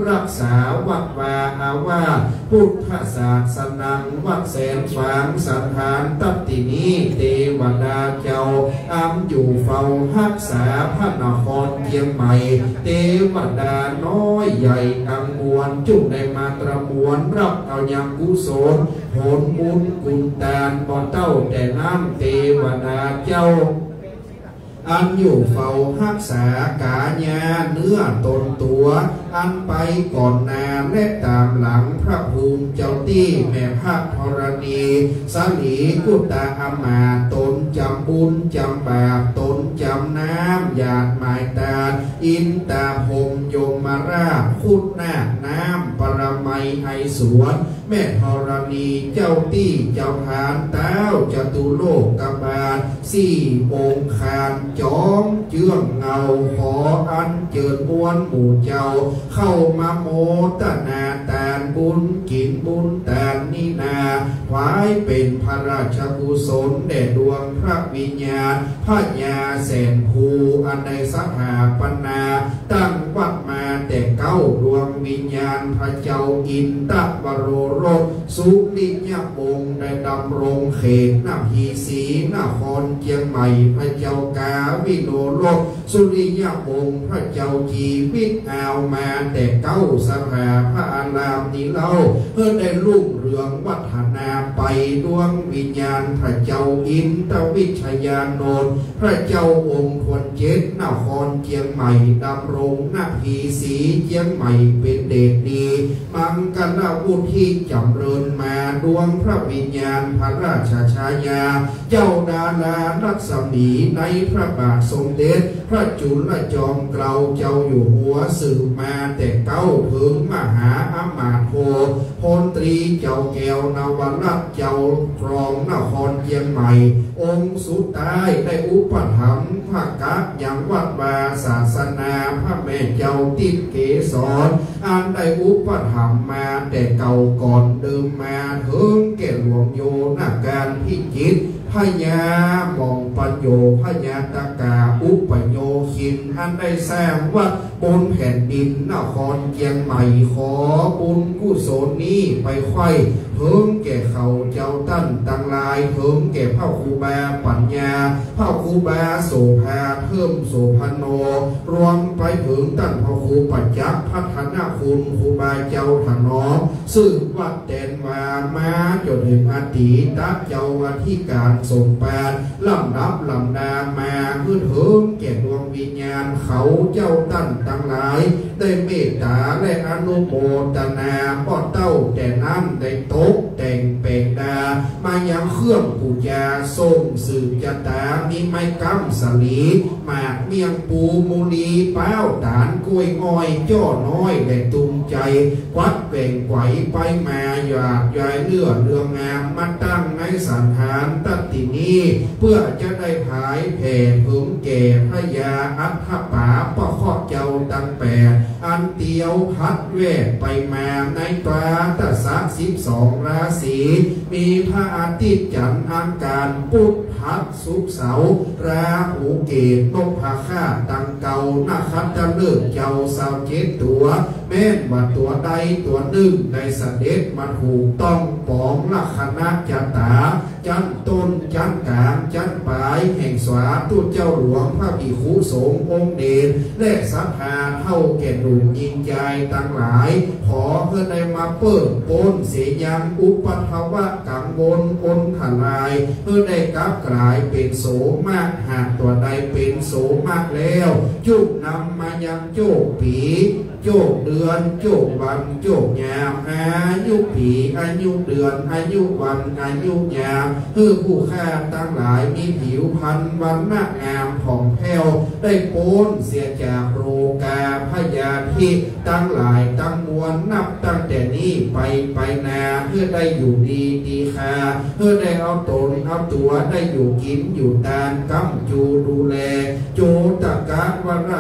าวัดวาอาวาพุทธศาสนังวัดแสนฝางสันฐานตัตตินีเทวดาเจ้าอ้ำอยู่เฝ้ารักษาพระนครเชียงใหม่เทวดาน้อยใหญ่อังมวลจุกในมาตรมวลรับเอายังกุศลผลบุญกุญตาลบ่เต้าแต่น้ำเทวดาเจ้าอันอยู่เฝ้ารักษากาญาเนื้อตนตัวอันไปก่อนนาและตามหลังพระภูมิเจ้าตี้แม่พระธรณีสลีกุตาอามาตนจำบุญจำบาปตนจำน้ำหยาดหมายตาอินตาพงโยมราชคุดนาคน้ำปรมัยไอสวนแม่ธรณีเจ้าตี้เจ้าทานเต้าจตุโลกบาลสี่องค์คานจอมเจื้องเงาขออันเจิดมวลหมู่เจ้าเข้ามาโมตนาตานบุญกินบุญตานนินาถวายเป็นพระราชกุศลแด่ดวงพระวิญญาณพระญาแสนภูอันใดสหาปนาตั้งวัดมาแต่เก้าดวงวิญญาณพระเจ้าอินทวโรรสสุริยบงได้ดำรงเขตนพีสีนครเชียงใหม่พระเจ้ากาวิโนรสสุริยบงพระเจ้าจีวิตอาวมาแต่เก้าสหาพระอารามนี้เล่าเพื่อได้รุ่งเรืองวัฒนาไปดวงวิญญาณพระเจ้าอินทวิชยานนท์พระเจ้าองค์ทวนเจ็ดนครเชียงใหม่ดำรงนพีสีเชียงใหม่เป็นเดชดีมังกรวุฒิจำเริญมาดวงพระวิญญาณพระราชชายาเจ้าดารารัศมีในพระบาทสมเด็จพระจุลจอมเกล้าเจ้าอยู่หัวสืบมาแต่เก้าถึงมหาอมาตย์โพพลตรีเจ้าแก้วนวรัตน์เจ้าครองนครเชียงใหม่องค์สุดท้ายได้อุปถัมภ์พระกัปยังวัดวาศาสนาพระแม่เจ้าติดเกศรอันได้อุปถัมภ์มาแต่เก่าก่อนเดิมมาถึงแก่หลวงโยนาการพิจิตรพญามองปัญโยพญาตกาอุปโยคินอันได้สร้างวัดบนแผ่นดินนครเชียงใหม่ขอบุญกุศลนี้ไปไข่เพิ่งแก่เขาเจ้าตั้นตังลายเพิ่งแก่พระครูบาปัญญาพระครูบาโสภาเพิ่มโสพโนรวมไปถึงตั้นพระครูปัจจักพัฒนาคุณครูบาเจ้าถนอมซึ่งวัดแดนวามาจนถึงอดีตเจ้าอธิการสมปานลำดับลำดามาเพื่อถึงแก่ดวงวิญญาณเขาเจ้าตั้นทั้งหลายได้เมตตาและอนุโมทนาป้อเต้าแต่น้ำได้ตกแต่งเปกดามายังเครื่องปูจาส่งสืบจตามีไม้กำสลีหมากเมียงปูมูลีเป้าฐานกล้วยอ้อยจ้อน้อยและตุมใจวัดแบ่งไหวไปมาหยาดยายเลือดเรืองงามมาตั้งในสันฐานตัดตินีเพื่อจะได้ผายแผ่ผึ่งแก่พระยาอัฏฐป่าปะข้อเจ้าตั้งแปดอันเตียวพัดแวกไปมาในตราตะสัก12ราศีมีพระอาทิตย์จันทร์อังคารพุธพัดศุกร์เสาร์ราหูเกตนกพาคาตังเก่านาคัตเลิกเจ้าสาวเจ็ดตัวแม่นว่าตัวใดตัวหนึ่งได้เสด็จมาถูกต้องปองลักษณะจัตตาจันต้นจันกลางจันปลายแห่งสวาตุเจ้าหลวงพระภิกขุสงฆ์องค์เดชและศรัทธาเท่าแก่ดุยิงใจตั้งหลายขอเพื่อได้มาเปิดปนเสียยังอุปทวะกังวลอนทลายเพื่อได้กลับกลายเป็นโสมากหากตัวใดเป็นโสมากแล้วจุกนำมายังโจกปีโจกเดือนโจกวันโจกยามอายุผีอายุเดือนอายุวันอายุยามเพื่อผู้ฆ่าตั้งหลายมีผิวพรรณวันหน้างามผ่องแผ้วได้โปนเสียจากโรกาพยาธิตั้งหลายตั้งมวลนับตั้งแต่นี้ไปนาเพื่อได้อยู่ดีดีคาเพื่อได้เอาตนเอาตัวได้อยู่กินอยู่ตานกำจูดูแลโจตกะวราศาสตร์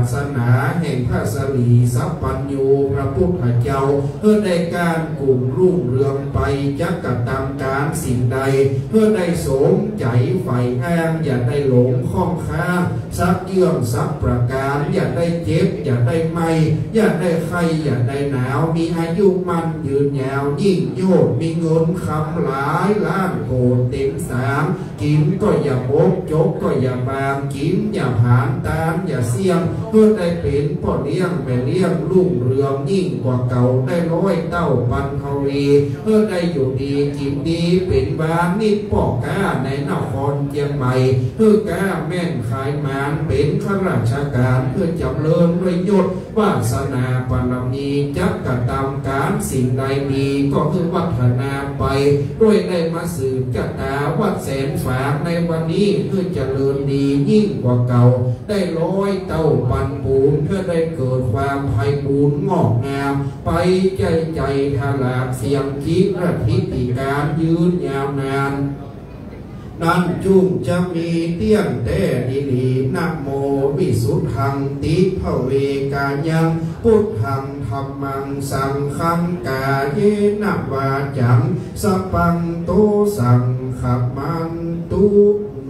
สนาแห่งพระสรีสัพพัญญูพระพุทธเจ้าเพื่อได้การกลุ่มรุ่งเรืองไปจักกระทำการสิ่งใดเพื่อได้สมใจใฝ่อ้างอย่าได้หลงข้องค้างสักเยื่องสักประการอย่าได้เจ็บอย่าได้ไม่อย่าได้ไข้อย่าได้หนาวมีอายุมันยืนยาวยิ่งโยดมีเงินคำหลายล้านโกดเต็มสามกินก็อย่าบกจกก็อย่าบางกินอย่าผ่านตามอย่าเสี่ยงเพื่อได้เป็นพ่อเลี้ยงแม่เลี้ยงลูกเรืองยิ่งกว่าเก่าได้ร้อยเต้าปันเทวีเพื่อได้อยู่ดีกินดีเป็นบ้านนิดป่อก้าในนครเชียงใหม่เพื่อก้าแม่นขายมานเป็นข้าราชการเพื่อจำเริญด้วยยศวาสนาบารมีจักกระทำการสิ่งใดมีก็คือวัฒนาไปด้วยได้มาสืบจตาวัดแสนฝากในวันนี้เพื่อเจริญดียิ่งกว่าเก่าได้ร้อยเต้าปันปูนเพื่อได้เกิดความไพบูรย์งอกงามไปใจทลากเสียงคิดระทิติการยืนยาวนานนั้นจุ่มจะมีเตี้ยนแต่ดีลีนะโมวิสุทธังติภเวกายังพุทธังธัมมังสังฆังกาเยนะวาจังสัพพังโตสังขมันตุโน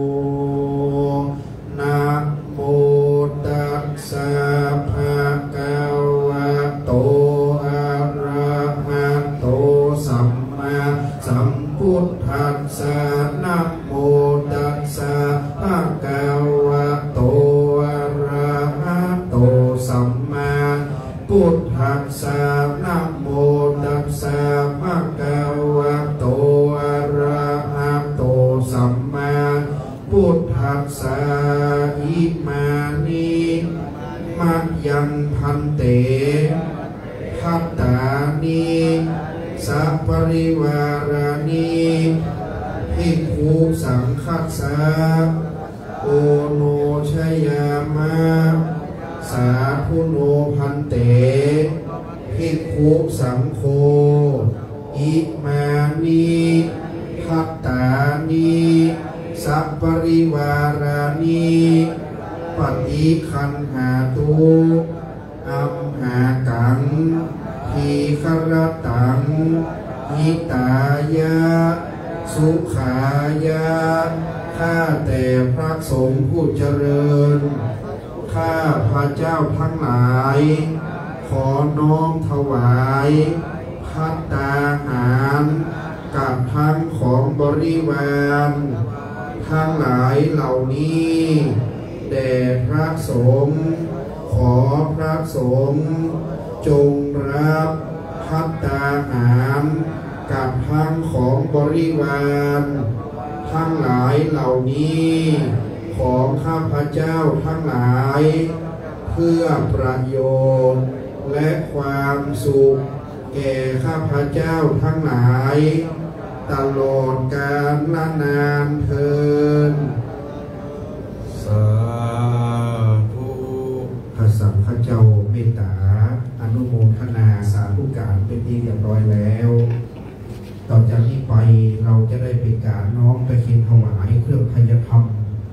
นะโมตัสสะภะคะวะโตอะระหะโตสัมมาสัมพุทธัสสะนะโมตัสสะภะคะวะโตอะระหะโตสัมมาพุทธัสสะนะโมตัสสะภะคะวะโตอะระหะโตสัมมาพุทธัสสะอิมานิมัจยังพันเตภัตตานิสัพปริวารานิภิกขุสังฆัสสะโอโนชยามะสาธุโนพันเตภิกขุสังโฆอิมานิภัตตานิสัพปริวารานิปฏิคันหาตุอัมหากังทีครตังหิตายะสุขายะข้าแต่พระสงฆ์ผู้เจริญข้าพระเจ้าทั้งหลายขอน้อมถวายภัตตาหารกับทั้งของบริวารทั้งหลายเหล่านี้แด่พระสงฆ์ขอพระสงฆ์จงรับภัตตาหารกับทั้งของบริวารทั้งหลายเหล่านี้ของข้าพเจ้าทั้งหลายเพื่อประโยชน์และความสุขแก่ข้าพเจ้าทั้งหลายตลอดกาลนานเทอญสาธุพระสังฆเจ้าเมตตาอนุโมทนาสาธุการเป็นที่เรียบร้อยแล้วต่อจากนี้ไปเราจะได้เป็นการน้อมไปเคียนถวายเครื่องพยธรรม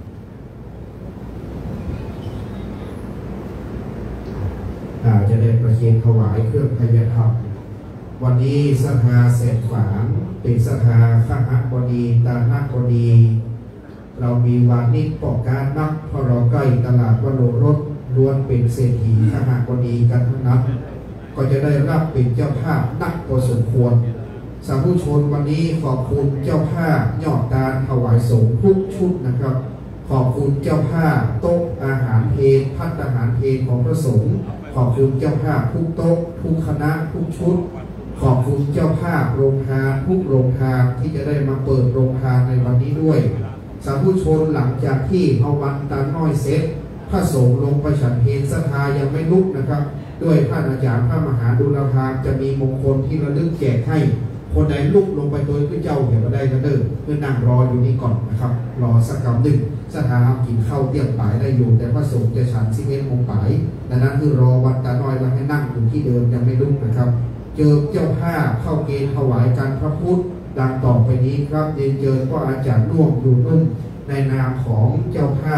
จะได้ประเคนถวายเครื่องพยธรรมวันนี้สภาเศษฝางเป็นสภาข้าหบดีตานักบดีเรามีวานิชปอกการนักพอเราใกล้ตลาดวโรรสล้วนเป็นเศรษฐีข้าหบดีกันทั้งนั้นก็จะได้รับเป็นเจ้าภาพนักพอสมควรสาธุชนวันนี้ขอบคุณเจ้าภาพยอดการถวายสงฆ์ทุกชุดนะครับขอบคุณเจ้าภาพโต๊ะอาหารเพลภัตตาหารเพลของพระสงฆ์ขอบคุณเจ้าภาพทุกโต๊ะทุกคณะทุกชุดขอบคุณเจ้าภาพโรงทานทุกโรงทานที่จะได้มาเปิดโรงทานในวันนี้ด้วยสาธุชนหลังจากที่เอาวันตาน้อยเสร็จพระสงฆ์ลงไปฉันเพลศรัทธายังไม่ลุกนะครับด้วยพระอาจารย์พระมหาดุลภาจะมีมงคลที่ระลึกแจกให้คนใดลุกลงไปโดยพระเจ้าเห็นมาได้ก็เดินเพื่อนั่งรออยู่นี่ก่อนนะครับรอสักคำหนึ่งสถานกินข้าวเตี้ยมปลายได้อยู่แต่พระสงฆ์จะฉัน11 โมงปลายดังนั้นคือรอวันตาน้อยแล้วให้นั่งอยู่ที่เดิมยังไม่ลุกนะครับเจอเจ้าภาพเข้าเกณฑ์ถวายการพระพุทธดังต่อไปนี้ครับเรียนเชิญพ่ออาจารย์น่วมอยู่นุ่มในนามของเจ้าภาพ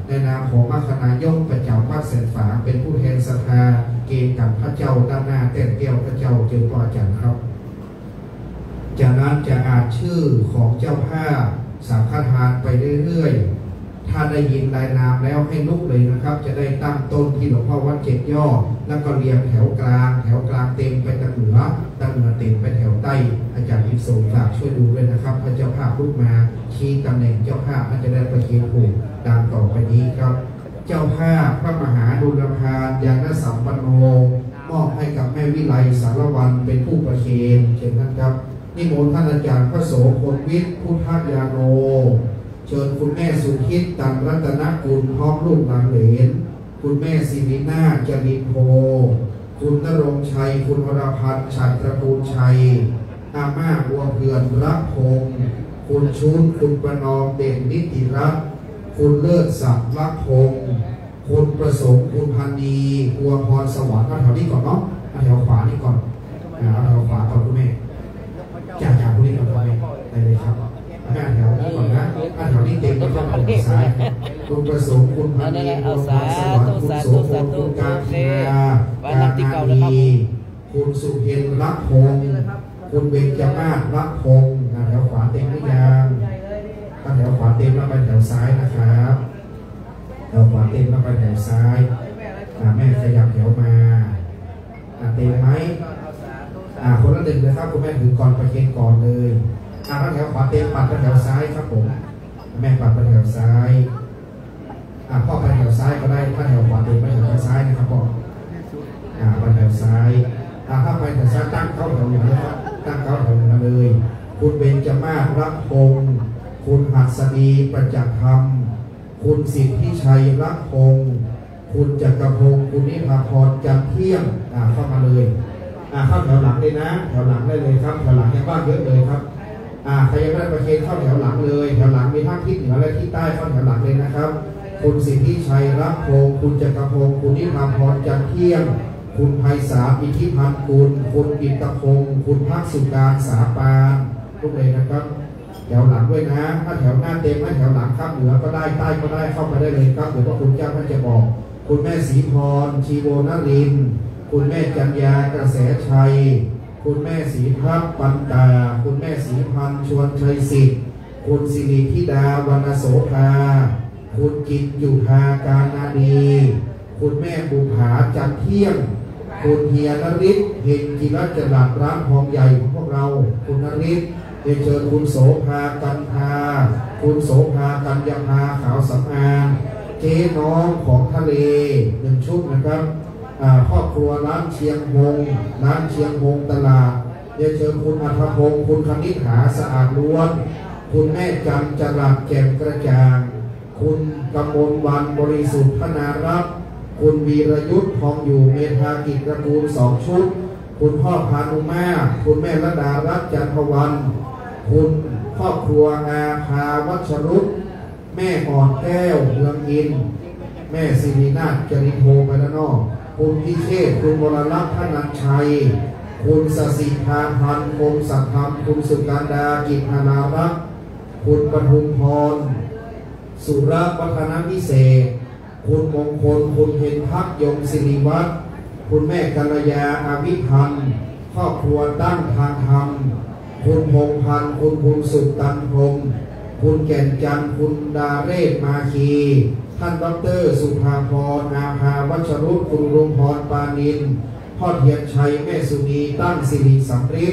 ในนามของมรรคนายกประจำวัดแสนฝางเป็นผู้แทนศรัทธาเกณฑ์กับพระเจ้าด้านหน้าเต้นเกี่ยวพระเจ้าเจิญพระอาจารย์ครับจากนั้นจะอ่านชื่อของเจ้าภาพสังฆทานไปเรื่อยๆถ้าได้ยินรายนามแล้วให้ลุกเลยนะครับจะได้ตั้งต้นที่หลวงพ่อวัด7 ยอดแล้วก็เรียงแถวกลางเต็มไปทางเหนือเต็มไปแถวใต้อาจารย์อิศวฝากช่วยดูด้วยนะครับพระเจ้าภาพลุกมาชี้ตำแหน่งเจ้าภาพน่าจะได้ประเคนผูกดังต่อไปนี้ครับเจ้าภาพพระมหาดุลภาญญาณสัมปันโนมอบให้กับแม่วิไลสารวันเป็นผู้ประเคนเช่นนั้นครับนิมนต์ท่านอาจารย์พระโสพลวิทย์พุทธญาโนเชิญคุณแม่สุทิตตันรัตนกุลพร้อมลูกหลานเหลนคุณแม่ศิรินาถจรินโพคุณณรงค์ชัยคุณวรพันธ์ฉัตรตระกูลชัยอาม่าบัวเพื่อนรักพงศ์คุณชุนคุณประนอมเด่นนิติรัตน์คุณเลิศศักดิ์รักพงศ์คุณประสงค์คุณพันนีบัวพรสวรรค์แถวนี้ก่อนเนาะแถวขวานี่ก่อนแถวขวาก่อนคุณแม่จากคุณนี่ก่อนไปเลยครับแถวนี้ก่อนนะแถวนี้เต็มแล้วก็ฝั่งซ้ายคุณประสงค์คุณพันนีบัวพรสวรรค์คุณโสพลคุณการพินาการนาดีคุณสุเพ็ญรักพงศ์คุณเบญจมาศรักพงศ์แถวขวาเต็มหรือยังแถวขวาเต็มแล้วไปแถวซ้ายนะครับแถวขวาเต็มแล้วไปแถวซ้ายแม่ขยับแถวมาเต็มไหมคนละหนึ่งเลยครับคุณแม่ถือก่อนประเคนก่อนเลยแล้วแถวขวาเต็มปัดไปแถวซ้ายครับผมแม่ปัดไปแถวซ้ายพ่อไปแถวซ้ายก็ได้ถ้าแถวขวาเต็มไปแถวซ้ายนะครับพ่อไปแถวซ้ายถ้าไปแถวซ้ายตั้งเข้าแถวอยู่นะครับตั้งเข้าแถวมาเลยคุณเบญจมาศรักพงศ์คุณหัสดีประจักษ์ธรรมคุณสิทธิชัยรักพงศ์คุณจักรพงศ์คุณนิพาพรจันเที่ยงเข้ามาเลยเข้าแถวหลังเลยนะแถวหลังได้เลยครับแถวหลังยังว่างเยอะเลยครับใครยังไม่ได้ประเคนเข้าแถวหลังเลยแถวหลังมีทั้งทิศเหนือและทิศใต้เข้าแถวหลังเลยนะครับคุณสิทธิชัยรักพงศ์คุณจักรพงศ์คุณนิพาพรจันเที่ยงคุณไพศาลอิทธิพันธ์คุณอิตพงศ์คุณภักสุการสาปานทุกเลยนะครับแถวหลังด้วยนะถ้าแถวหน้าเต็มให้แถวหลังครับเหนือก็ได้ใต้ก็ได้เข้ามาได้เลยครับหรือว่าคุณเจ้าท่านจะบอกคุณแม่ศรีพรชีโวนรินทร์คุณแม่จัญญากระแสชัยคุณแม่ศรีพัฒน์ปันตาคุณแม่ศรีพันธ์ชวนชัยสิทธิ์คุณสิริธิดาวรรณโสภาคุณกิตยุทาการนาดีคุณแม่บุภาจันเที่ยงคุณเฮียนฤทธิ์เฮงจิรัจรัสร้านทองใหญ่ของพวกเราคุณนฤทธิ์เชิญคุณโสภากันภาคุณโสภากันยภาขาวสำอางเจ๊น้องของทะเล1 ชุดนะครับครอบครัวร้านเชียงฮงตลาดเชิญคุณอัธพงศ์คุณคณิษฐาสะอาดล้วนคุณแม่จันจรัสแจ่มกระจ่างคุณกมลวันบริสุทธิ์พนารัตน์คุณวีรยุทธ์ทองอยู่เมธากิจตระกูล2 ชุดคุณพ่อพานุมาคุณแม่ระดารัตน์จันทวันคุณครอบครัวอาภาวัชรุตแม่อ่อนแก้วเมืองอินแม่ศิรินาถจรินโพไปแล้วนอกคุณพิเชษคุณวรลักษณ์ธนัญชัยคุณสศิภาพันธ์คมสัตธรรมคุณสุการดากิจนารักษ์คุณปทุมพรสุรวัฒนวิเศษคุณมงคลคุณเพ็ญพักยงศิริวัฒน์คุณแม่กัลยาอาวิพันธ์ครอบครัวตั้งทางธรรมคุณพงพันธ์คุณสุตันพงศ์คุณแก่นจันทร์คุณดาเรศมาคีท่านดร.สุภาพรอาภาวัชรุตคุณรุ่งพรปานินพ่อเทียนชัยแม่สุนีตั้งสิริสำริด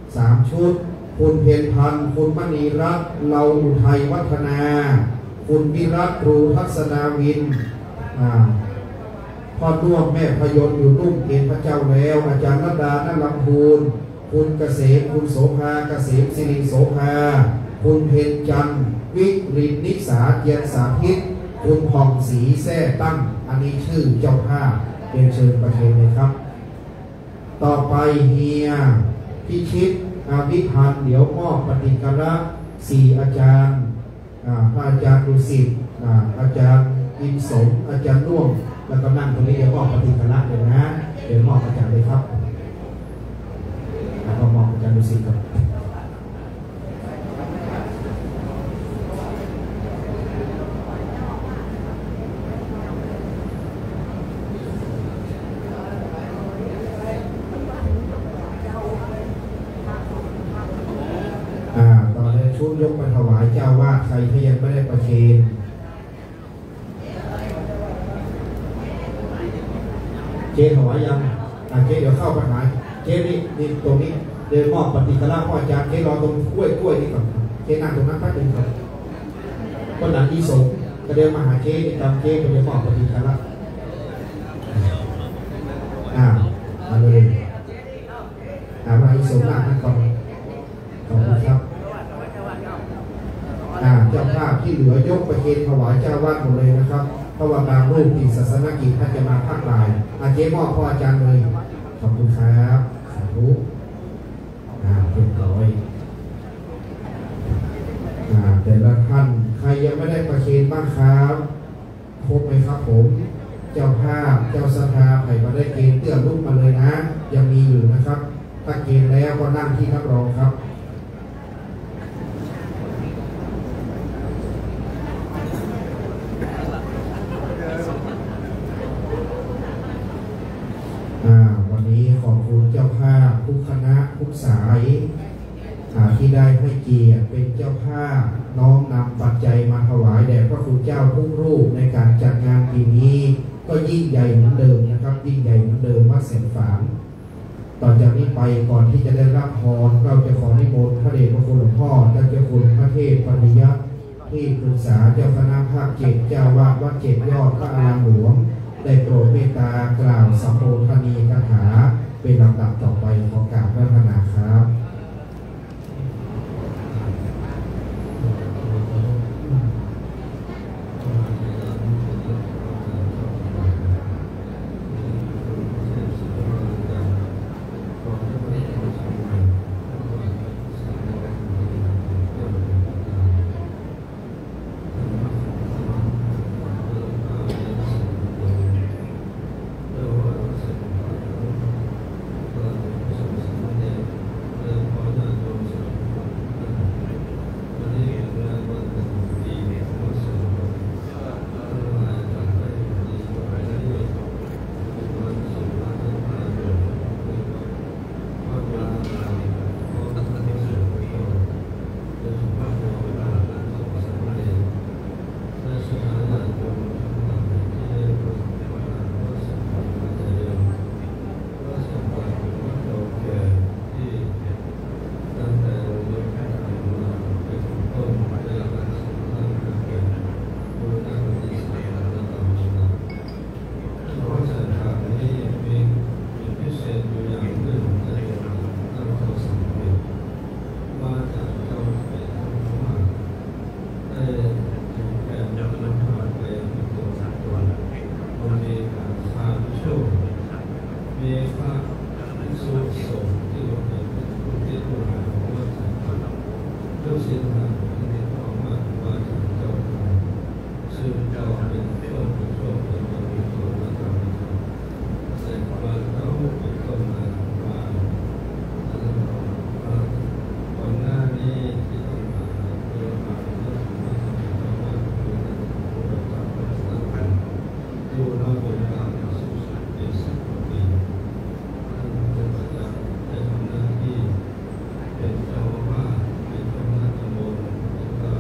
3 ชุดคุณเพ็ญพันธ์คุณมณีรัตน์เราอุทัยวัฒนาคุณวิรัตครูทัศนาวินพ่อน่วมแม่พยนต์อยู่นุ่มเกณฑ์พระเจ้าแล้วอาจารย์รัตดาณลำพูนคุณเกษมคุณโสภาเกษมสิริโสภาคุณเพ็ญจันทร์วิรินิสาเทียนสาธิตคุณผ่องศรีแท้ตั้งอันนี้ชื่อเจ้าภาพเป็นเชิญประเคนเลยครับต่อไปเฮียพิชิตวิพันธ์เดี๋ยวมอบปฏิกระ4 อาจารย์พระอาจารย์ดุสิตอาจารย์อินสมอาจารย์ร่วมแล้วก็นั่งตรงนี้เดี๋ยวมอบปฏิกระเลยนะเดี๋ยวมอบอาจารย์เลยครับแล้วก็มอบอาจารย์ดุสิตครับธุยกมาถวายเจ้าวาดใครที่ยังไม่ได้ประเคนเจถวายยังเจเดี๋ยวเข้าปัญหาเจนี่ตรงนี้เดี๋ยวมอบปฏิฆราพ่ออาจารย์เจรอตรงกล้วยนี่ก่อนเจนั่งตรงนั้นแป๊บนึงก่อนคนหลังอีสงก็เดินมาหาเจนี่ตามเจก็เดินมอบปฏิฆรามาเลยมาอีสงนั่งก่อนขอบคุณครับเจ้าภาพที่เหลือยกประเคนถวายเจ้าวาดหมดเลยนะครับเพราะว่าบางรูปติดศาสนกิจท่านจะมาภาคลายเจ๊มอบพ่ออาจารย์เลยขอบคุณครับสาธุเรียบร้อยแต่ละท่านใครยังไม่ได้ประเคนบ้างครับครบไหมครับผมเจ้าภาพเจ้าสภาใครมาได้เกณฑ์เตื้อลูกมาเลยนะยังมีอยู่นะครับถ้าเกณฑ์แล้วก็นั่งที่รับรองครับวันนี้ขอบคุณเจ้าภาพทุกคณะทุกสายที่ได้ให้เกียรติเป็นเจ้าภาพน้อมนำปัจจัยมาถวายแด่พระคุณเจ้าทุกรูปในการจัดงานปีนี้ก็ยิ่งใหญ่เหมือนเดิมนะครับยิ่งใหญ่เหมือนเดิมวัดแสนฝางต่อจากนี้ไปก่อนที่จะได้รับพรเราจะขอนิมนต์พระเดชพระคุณหลวงพ่อเจ้าคุณพระเทพปริยัติที่ปรึกษาเจ้าคณะภาค7เจ้าวาดวัด7ยอดพระอารามหลวงได้โปรดเมตตากล่าวสัมโภชนีคาถาเป็นลำดับต่อไปขอกราบพระพนาครับเป็นเจ้าว่าเป็นเจ้าหน้าตำบล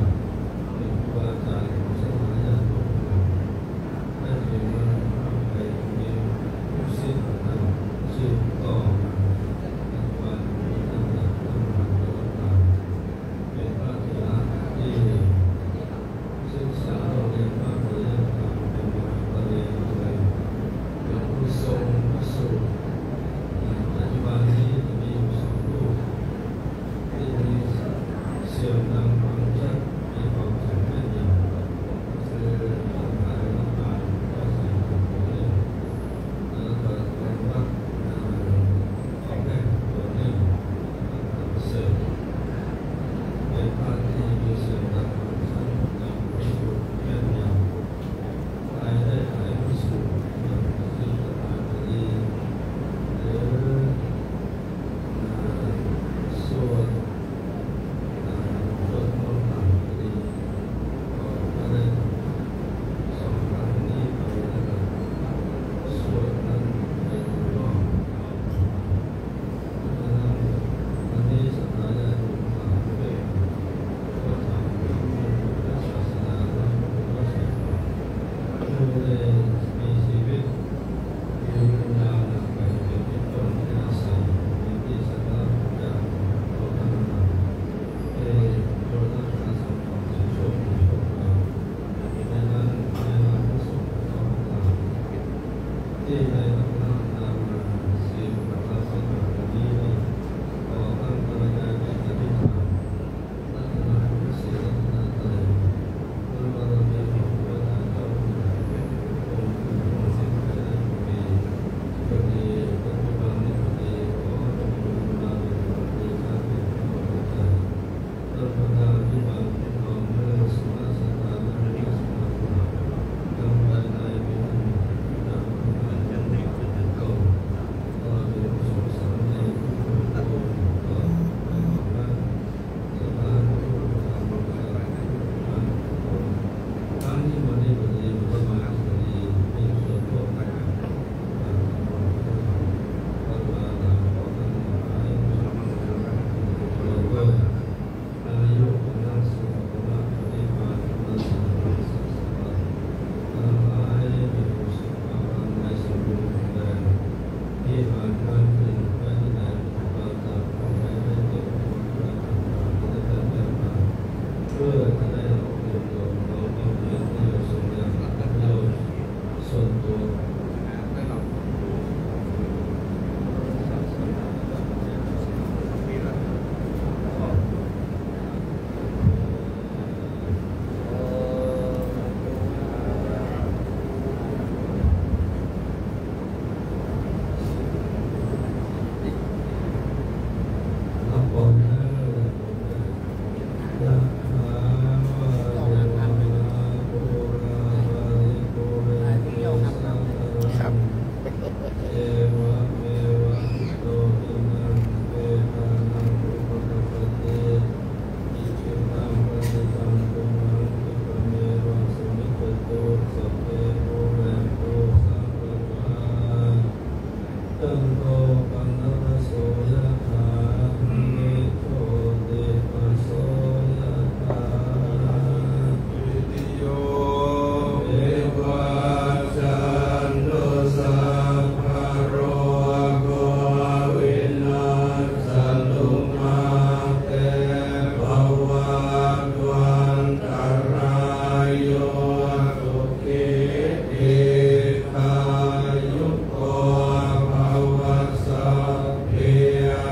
โตปันนะโสยถานิโตเตปัสโสยถาวิติโยเอวะจันโตสัพพะโรโควินาศตุมาเตภวัตวันตรายโยสุขิติขายุโกภวสัพเพ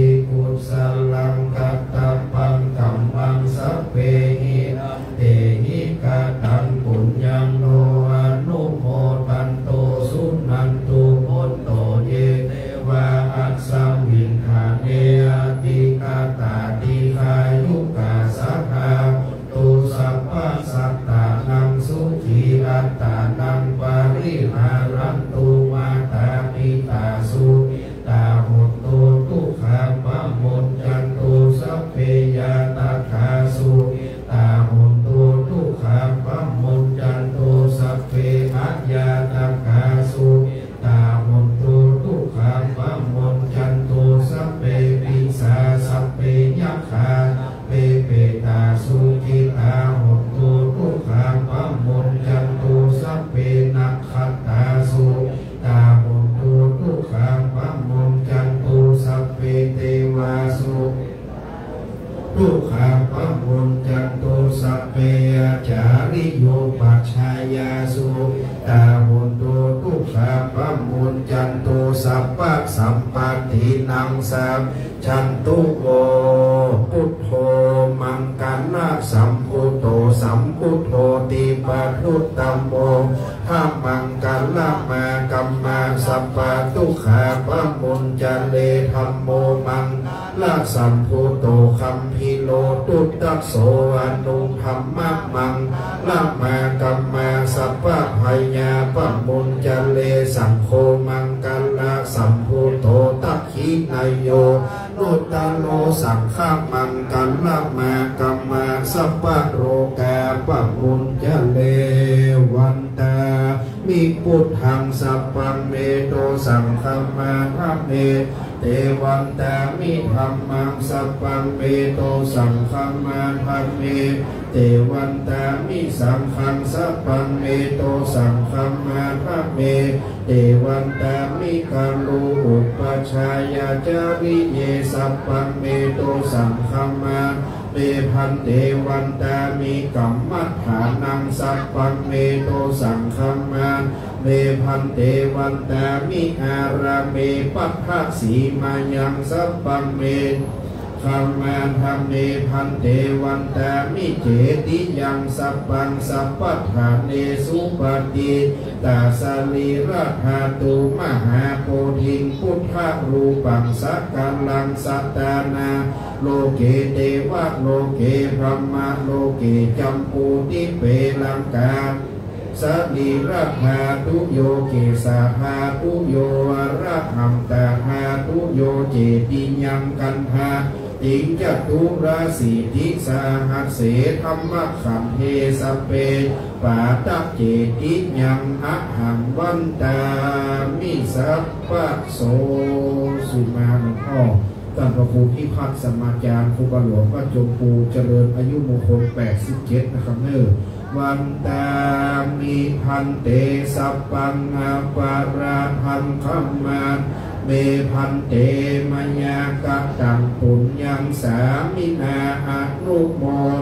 กุศลังกัตตปังกัมมังสัพเพหิเตหิกตังปุญญังโนอนุโมทันโตสุนันตุพุทโตเยเทวาอัสสวินหาเนอติกาตาติคายุกาสัพพะตุสัพพะสัตตานังสุขีอัตตานังปาริหารันตุมาตาปิตาสุตาหุตตุทุกขาปะมุจจันตุสัพเพยาตาขาสุตาหุตตุทุกขาปะมุจจันตุสัพเพอัจญาตาขาสุตาหุตตุทุกขาปะมุจจันตุสัพเพปิสาสัพเพยัคขาเปเปตาสุจิตาหุตตุทุกขาปะมุจจันตุสัพเพนัคขัตตาสุตาหุตตุทุกขาปะมุจจันตุสัพเพเทวาสุทุกขาปะมุจจันตุสัพเพจาริโยปัจฉายาสุตาหุตตุทุกขาปะมุจจันตุสัพพะสัมปตินังสัพชันตุโวพุทโธมังกันนะสัมพุทโธสัมพุทโธติปัฏฐุตตัมโมธัมมังกันละมากัมมาสัพพะทุกขาปะมุจจันเลธัมโมมังละสัมพุทโธคัมภิโลตุตตัสโสอนุธัมมะมังละมากัมมาสัพพะพยาปะมุจจันเลสังโฆมังกันละสัมพุทโธตัคขินายโยนุตตโลสังฆมังกันละมากัมมาสัพพะโรกาปะมุจจันเลวันตามิพุทธังสัพพังเมโตสังฆมาธัมเมเตวันตามิธัมมังสัพพังเมโตสังฆมาธัมเมเตวันตามิสังฆังสัพพังเมโตสังฆมาธัมเมเตวันตามิกัลโลอุปชัยยาจาริเยสัพพังเมโตสังฆมาเมพันเตวันตามิกัมมัฏฐานังสัพพังเมโตสังฆมาเมพันเตวันตามิอาราเมปัฏฐสีมายังสัพพังเมคัมมาธัมเมพันเตวันตามิเจติยังสัพพังสัพพัฏฐานเนสุปฏิตาสลีราธาตุมหาโพธิงพุทธรูปังสักกัลลังสัตตานาโลเกเทวะโลเกพรหมโลเกจัมปูติเปลังกาสลีราธาตุโยเกสาธาตุโยอระหัมตาธาตุโยเจติยังกันธาติงจัตุราสีติสาหัสเสธรรมขัมเทสเปปาตัเจติยังอะหังวันตามิสัพพะโสสุมาหลวงพ่อท่านพระครูพิพัฒน์สมมาจารย์ครูบาหลวงวัดจงปูเจริญอายุมงคล87นะครับเนอวันตามิพันเตสัพพังอาปาราพังคัมมาเมพันเตมัญญากตังปุญญังสามินาอนุโม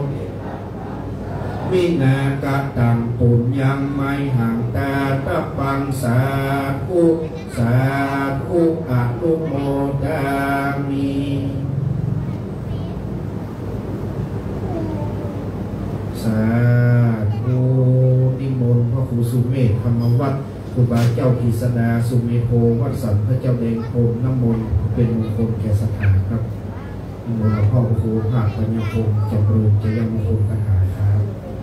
มินากตังปุญญังไมหังตาตะปังสาธุสาธุอนุโมทามิสาธุนิมนต์พระครูสุเมธธรรมวัฒน์ครูบาเจ้ากฤษณาสุเมโภวัดสันพระเจ้าแดงพรมน้ำมนต์เป็นมงคลแก่สถานครับนิมนต์หลวงพ่อพระครูภาคปัญญาพงศ์จำเริญจะยังมงคลคาถาครับ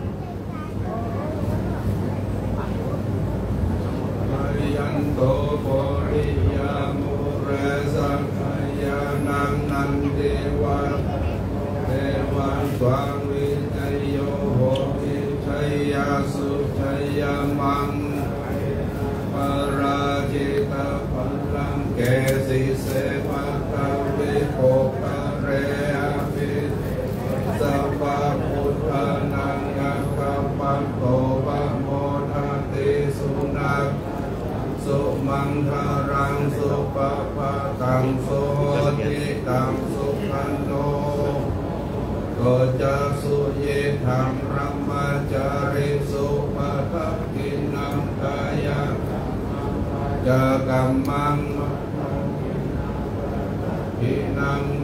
ยันโตโพริยามุเรสังขยานังนันเทวะเทวันสวังวิทยโยโหติชัยยาสุชัยยามังปาราจิตาพัลลังเกสิเสวะตาวิโภคาเรอภิสัพพะพุทธานังกัปปันโตปะโมทาติสุนัขสุมังคารังสุปะปะตังโสติตังสุขันโนโกจักสุเยธรรมรัมมาจาริสุปะทักขินังกายะจะกัมมังพินัง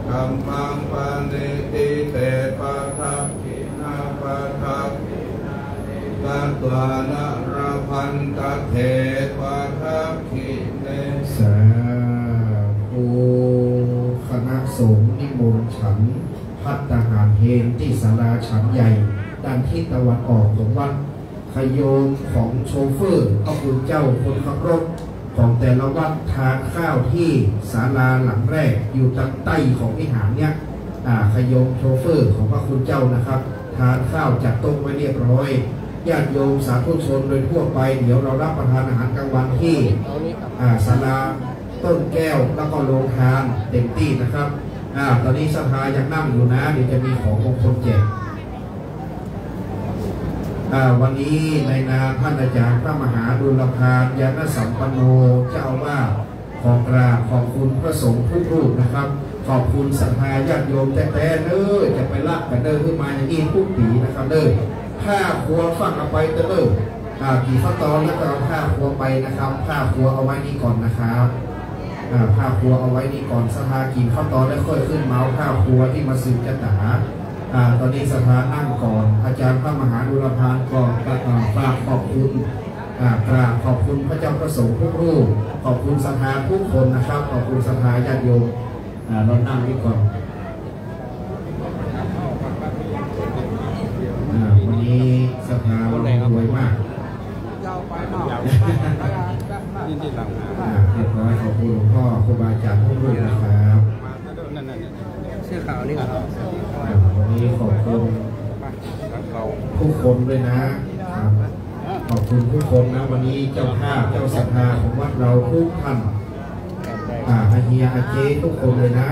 กัมมังปานิติเตปะทักขินาปะทักกัตวานะระพันตะเทปะทักขิเนสาธุคณะสงฆ์นิมนต์ฉันภัตตาหารเพลที่ศาลาฉันใหญ่ด้านทิศตะวันออกของวัดขโยมของโชเฟอร์ก็คือเจ้าคนขับรถของแต่ละวัดทานข้าวที่ศาลาหลังแรกอยู่ทางใต้ของวิหารเนี่ยขโยมโชเฟอร์ของพระคุณเจ้านะครับทานข้าวจัดโต๊ะไว้เรียบร้อยญาติโยมสาธุชนโดยทั่วไปเดี๋ยวเรารับประทานอาหารกลางวันที่ศาลาต้นแก้วแล้วก็โรงทานเต็มที่นะครับตอนนี้สภายังนั่งอยู่นะเดี๋ยวจะมีของมงคลแจกวันนี้ในนามท่านอาจารย์พระมหาดุลภานยานสัมปันโนเจ้าว่าขอกราบขอบคุณพระสงฆ์ทุกรูปนะครับขอบคุณศรัทธาญาติโยมแต่เด้อจะไปละกันเด้อขึ้นมาอย่างนี้ทุกปีนะครับเด้อผ้าครัวฟังเอาไปเด้อกี่ขั้นตอนแล้วก็เอาผ้าครัวไปนะครับผ้าครัวเอาไว้นี่ก่อนนะครับผ้าครัวเอาไว้นี่ก่อนศรัทธากี่ขั้นตอนแล้วค่อยขึ้นเมาผ้าครัวที่มาสืบจตาตอนนี้สภานั่งก่อนอาจารย์พระมหาดุลภานก่อนฝากขอบคุณกราบขอบคุณพระเจ้าประสงค์ทุกรูปขอบคุณสภาทุกคนนะครับขอบคุณสภาญาติโยมเรานั่งนี่ก่อนวันนี้สภาเรารวยมากเรียบร้อยขอบคุณหลวงพ่อครูบาอาจารย์ทุกรูปนะครับเสื้อขาวนี่ครับวันนี้ขอบคุณทุกคนด้วยนะขอบคุณทุกคนนะวันนี้เจ้าภาพเจ้าศรัทธาของวัดเราทุกท่านอาเฮียอาเจทุกคนเลยนะ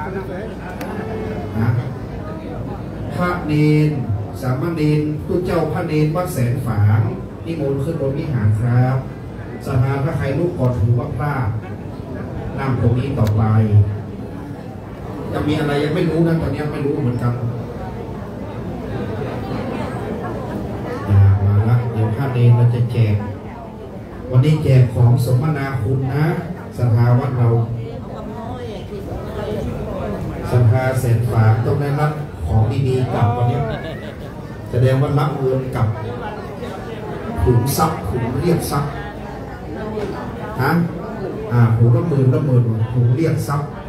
พระเนรสามเณรผู้เจ้าพระเนรวัดแสนฝางนิมนต์ขึ้นบนวิหารครับศรัทธาพระใครลูกก่อนถือว่าพลาดนั่งตรงนี้ต่อไปจะมีอะไรยังไม่รู้นะตอนนี้ไม่รู้เหมือนกันมาละเดี๋ยวข้าเดนเราจะแจกวันนี้แจกของสมนาคุณนะศรัทธาวัดเราศรัทธาเสร็จฝากต้องได้รับของดีๆกลับวันนี้แสดงว่ารับเงินกับถุงซับถุงเรียกซับถุงละหมื่นถุงเรียกซับ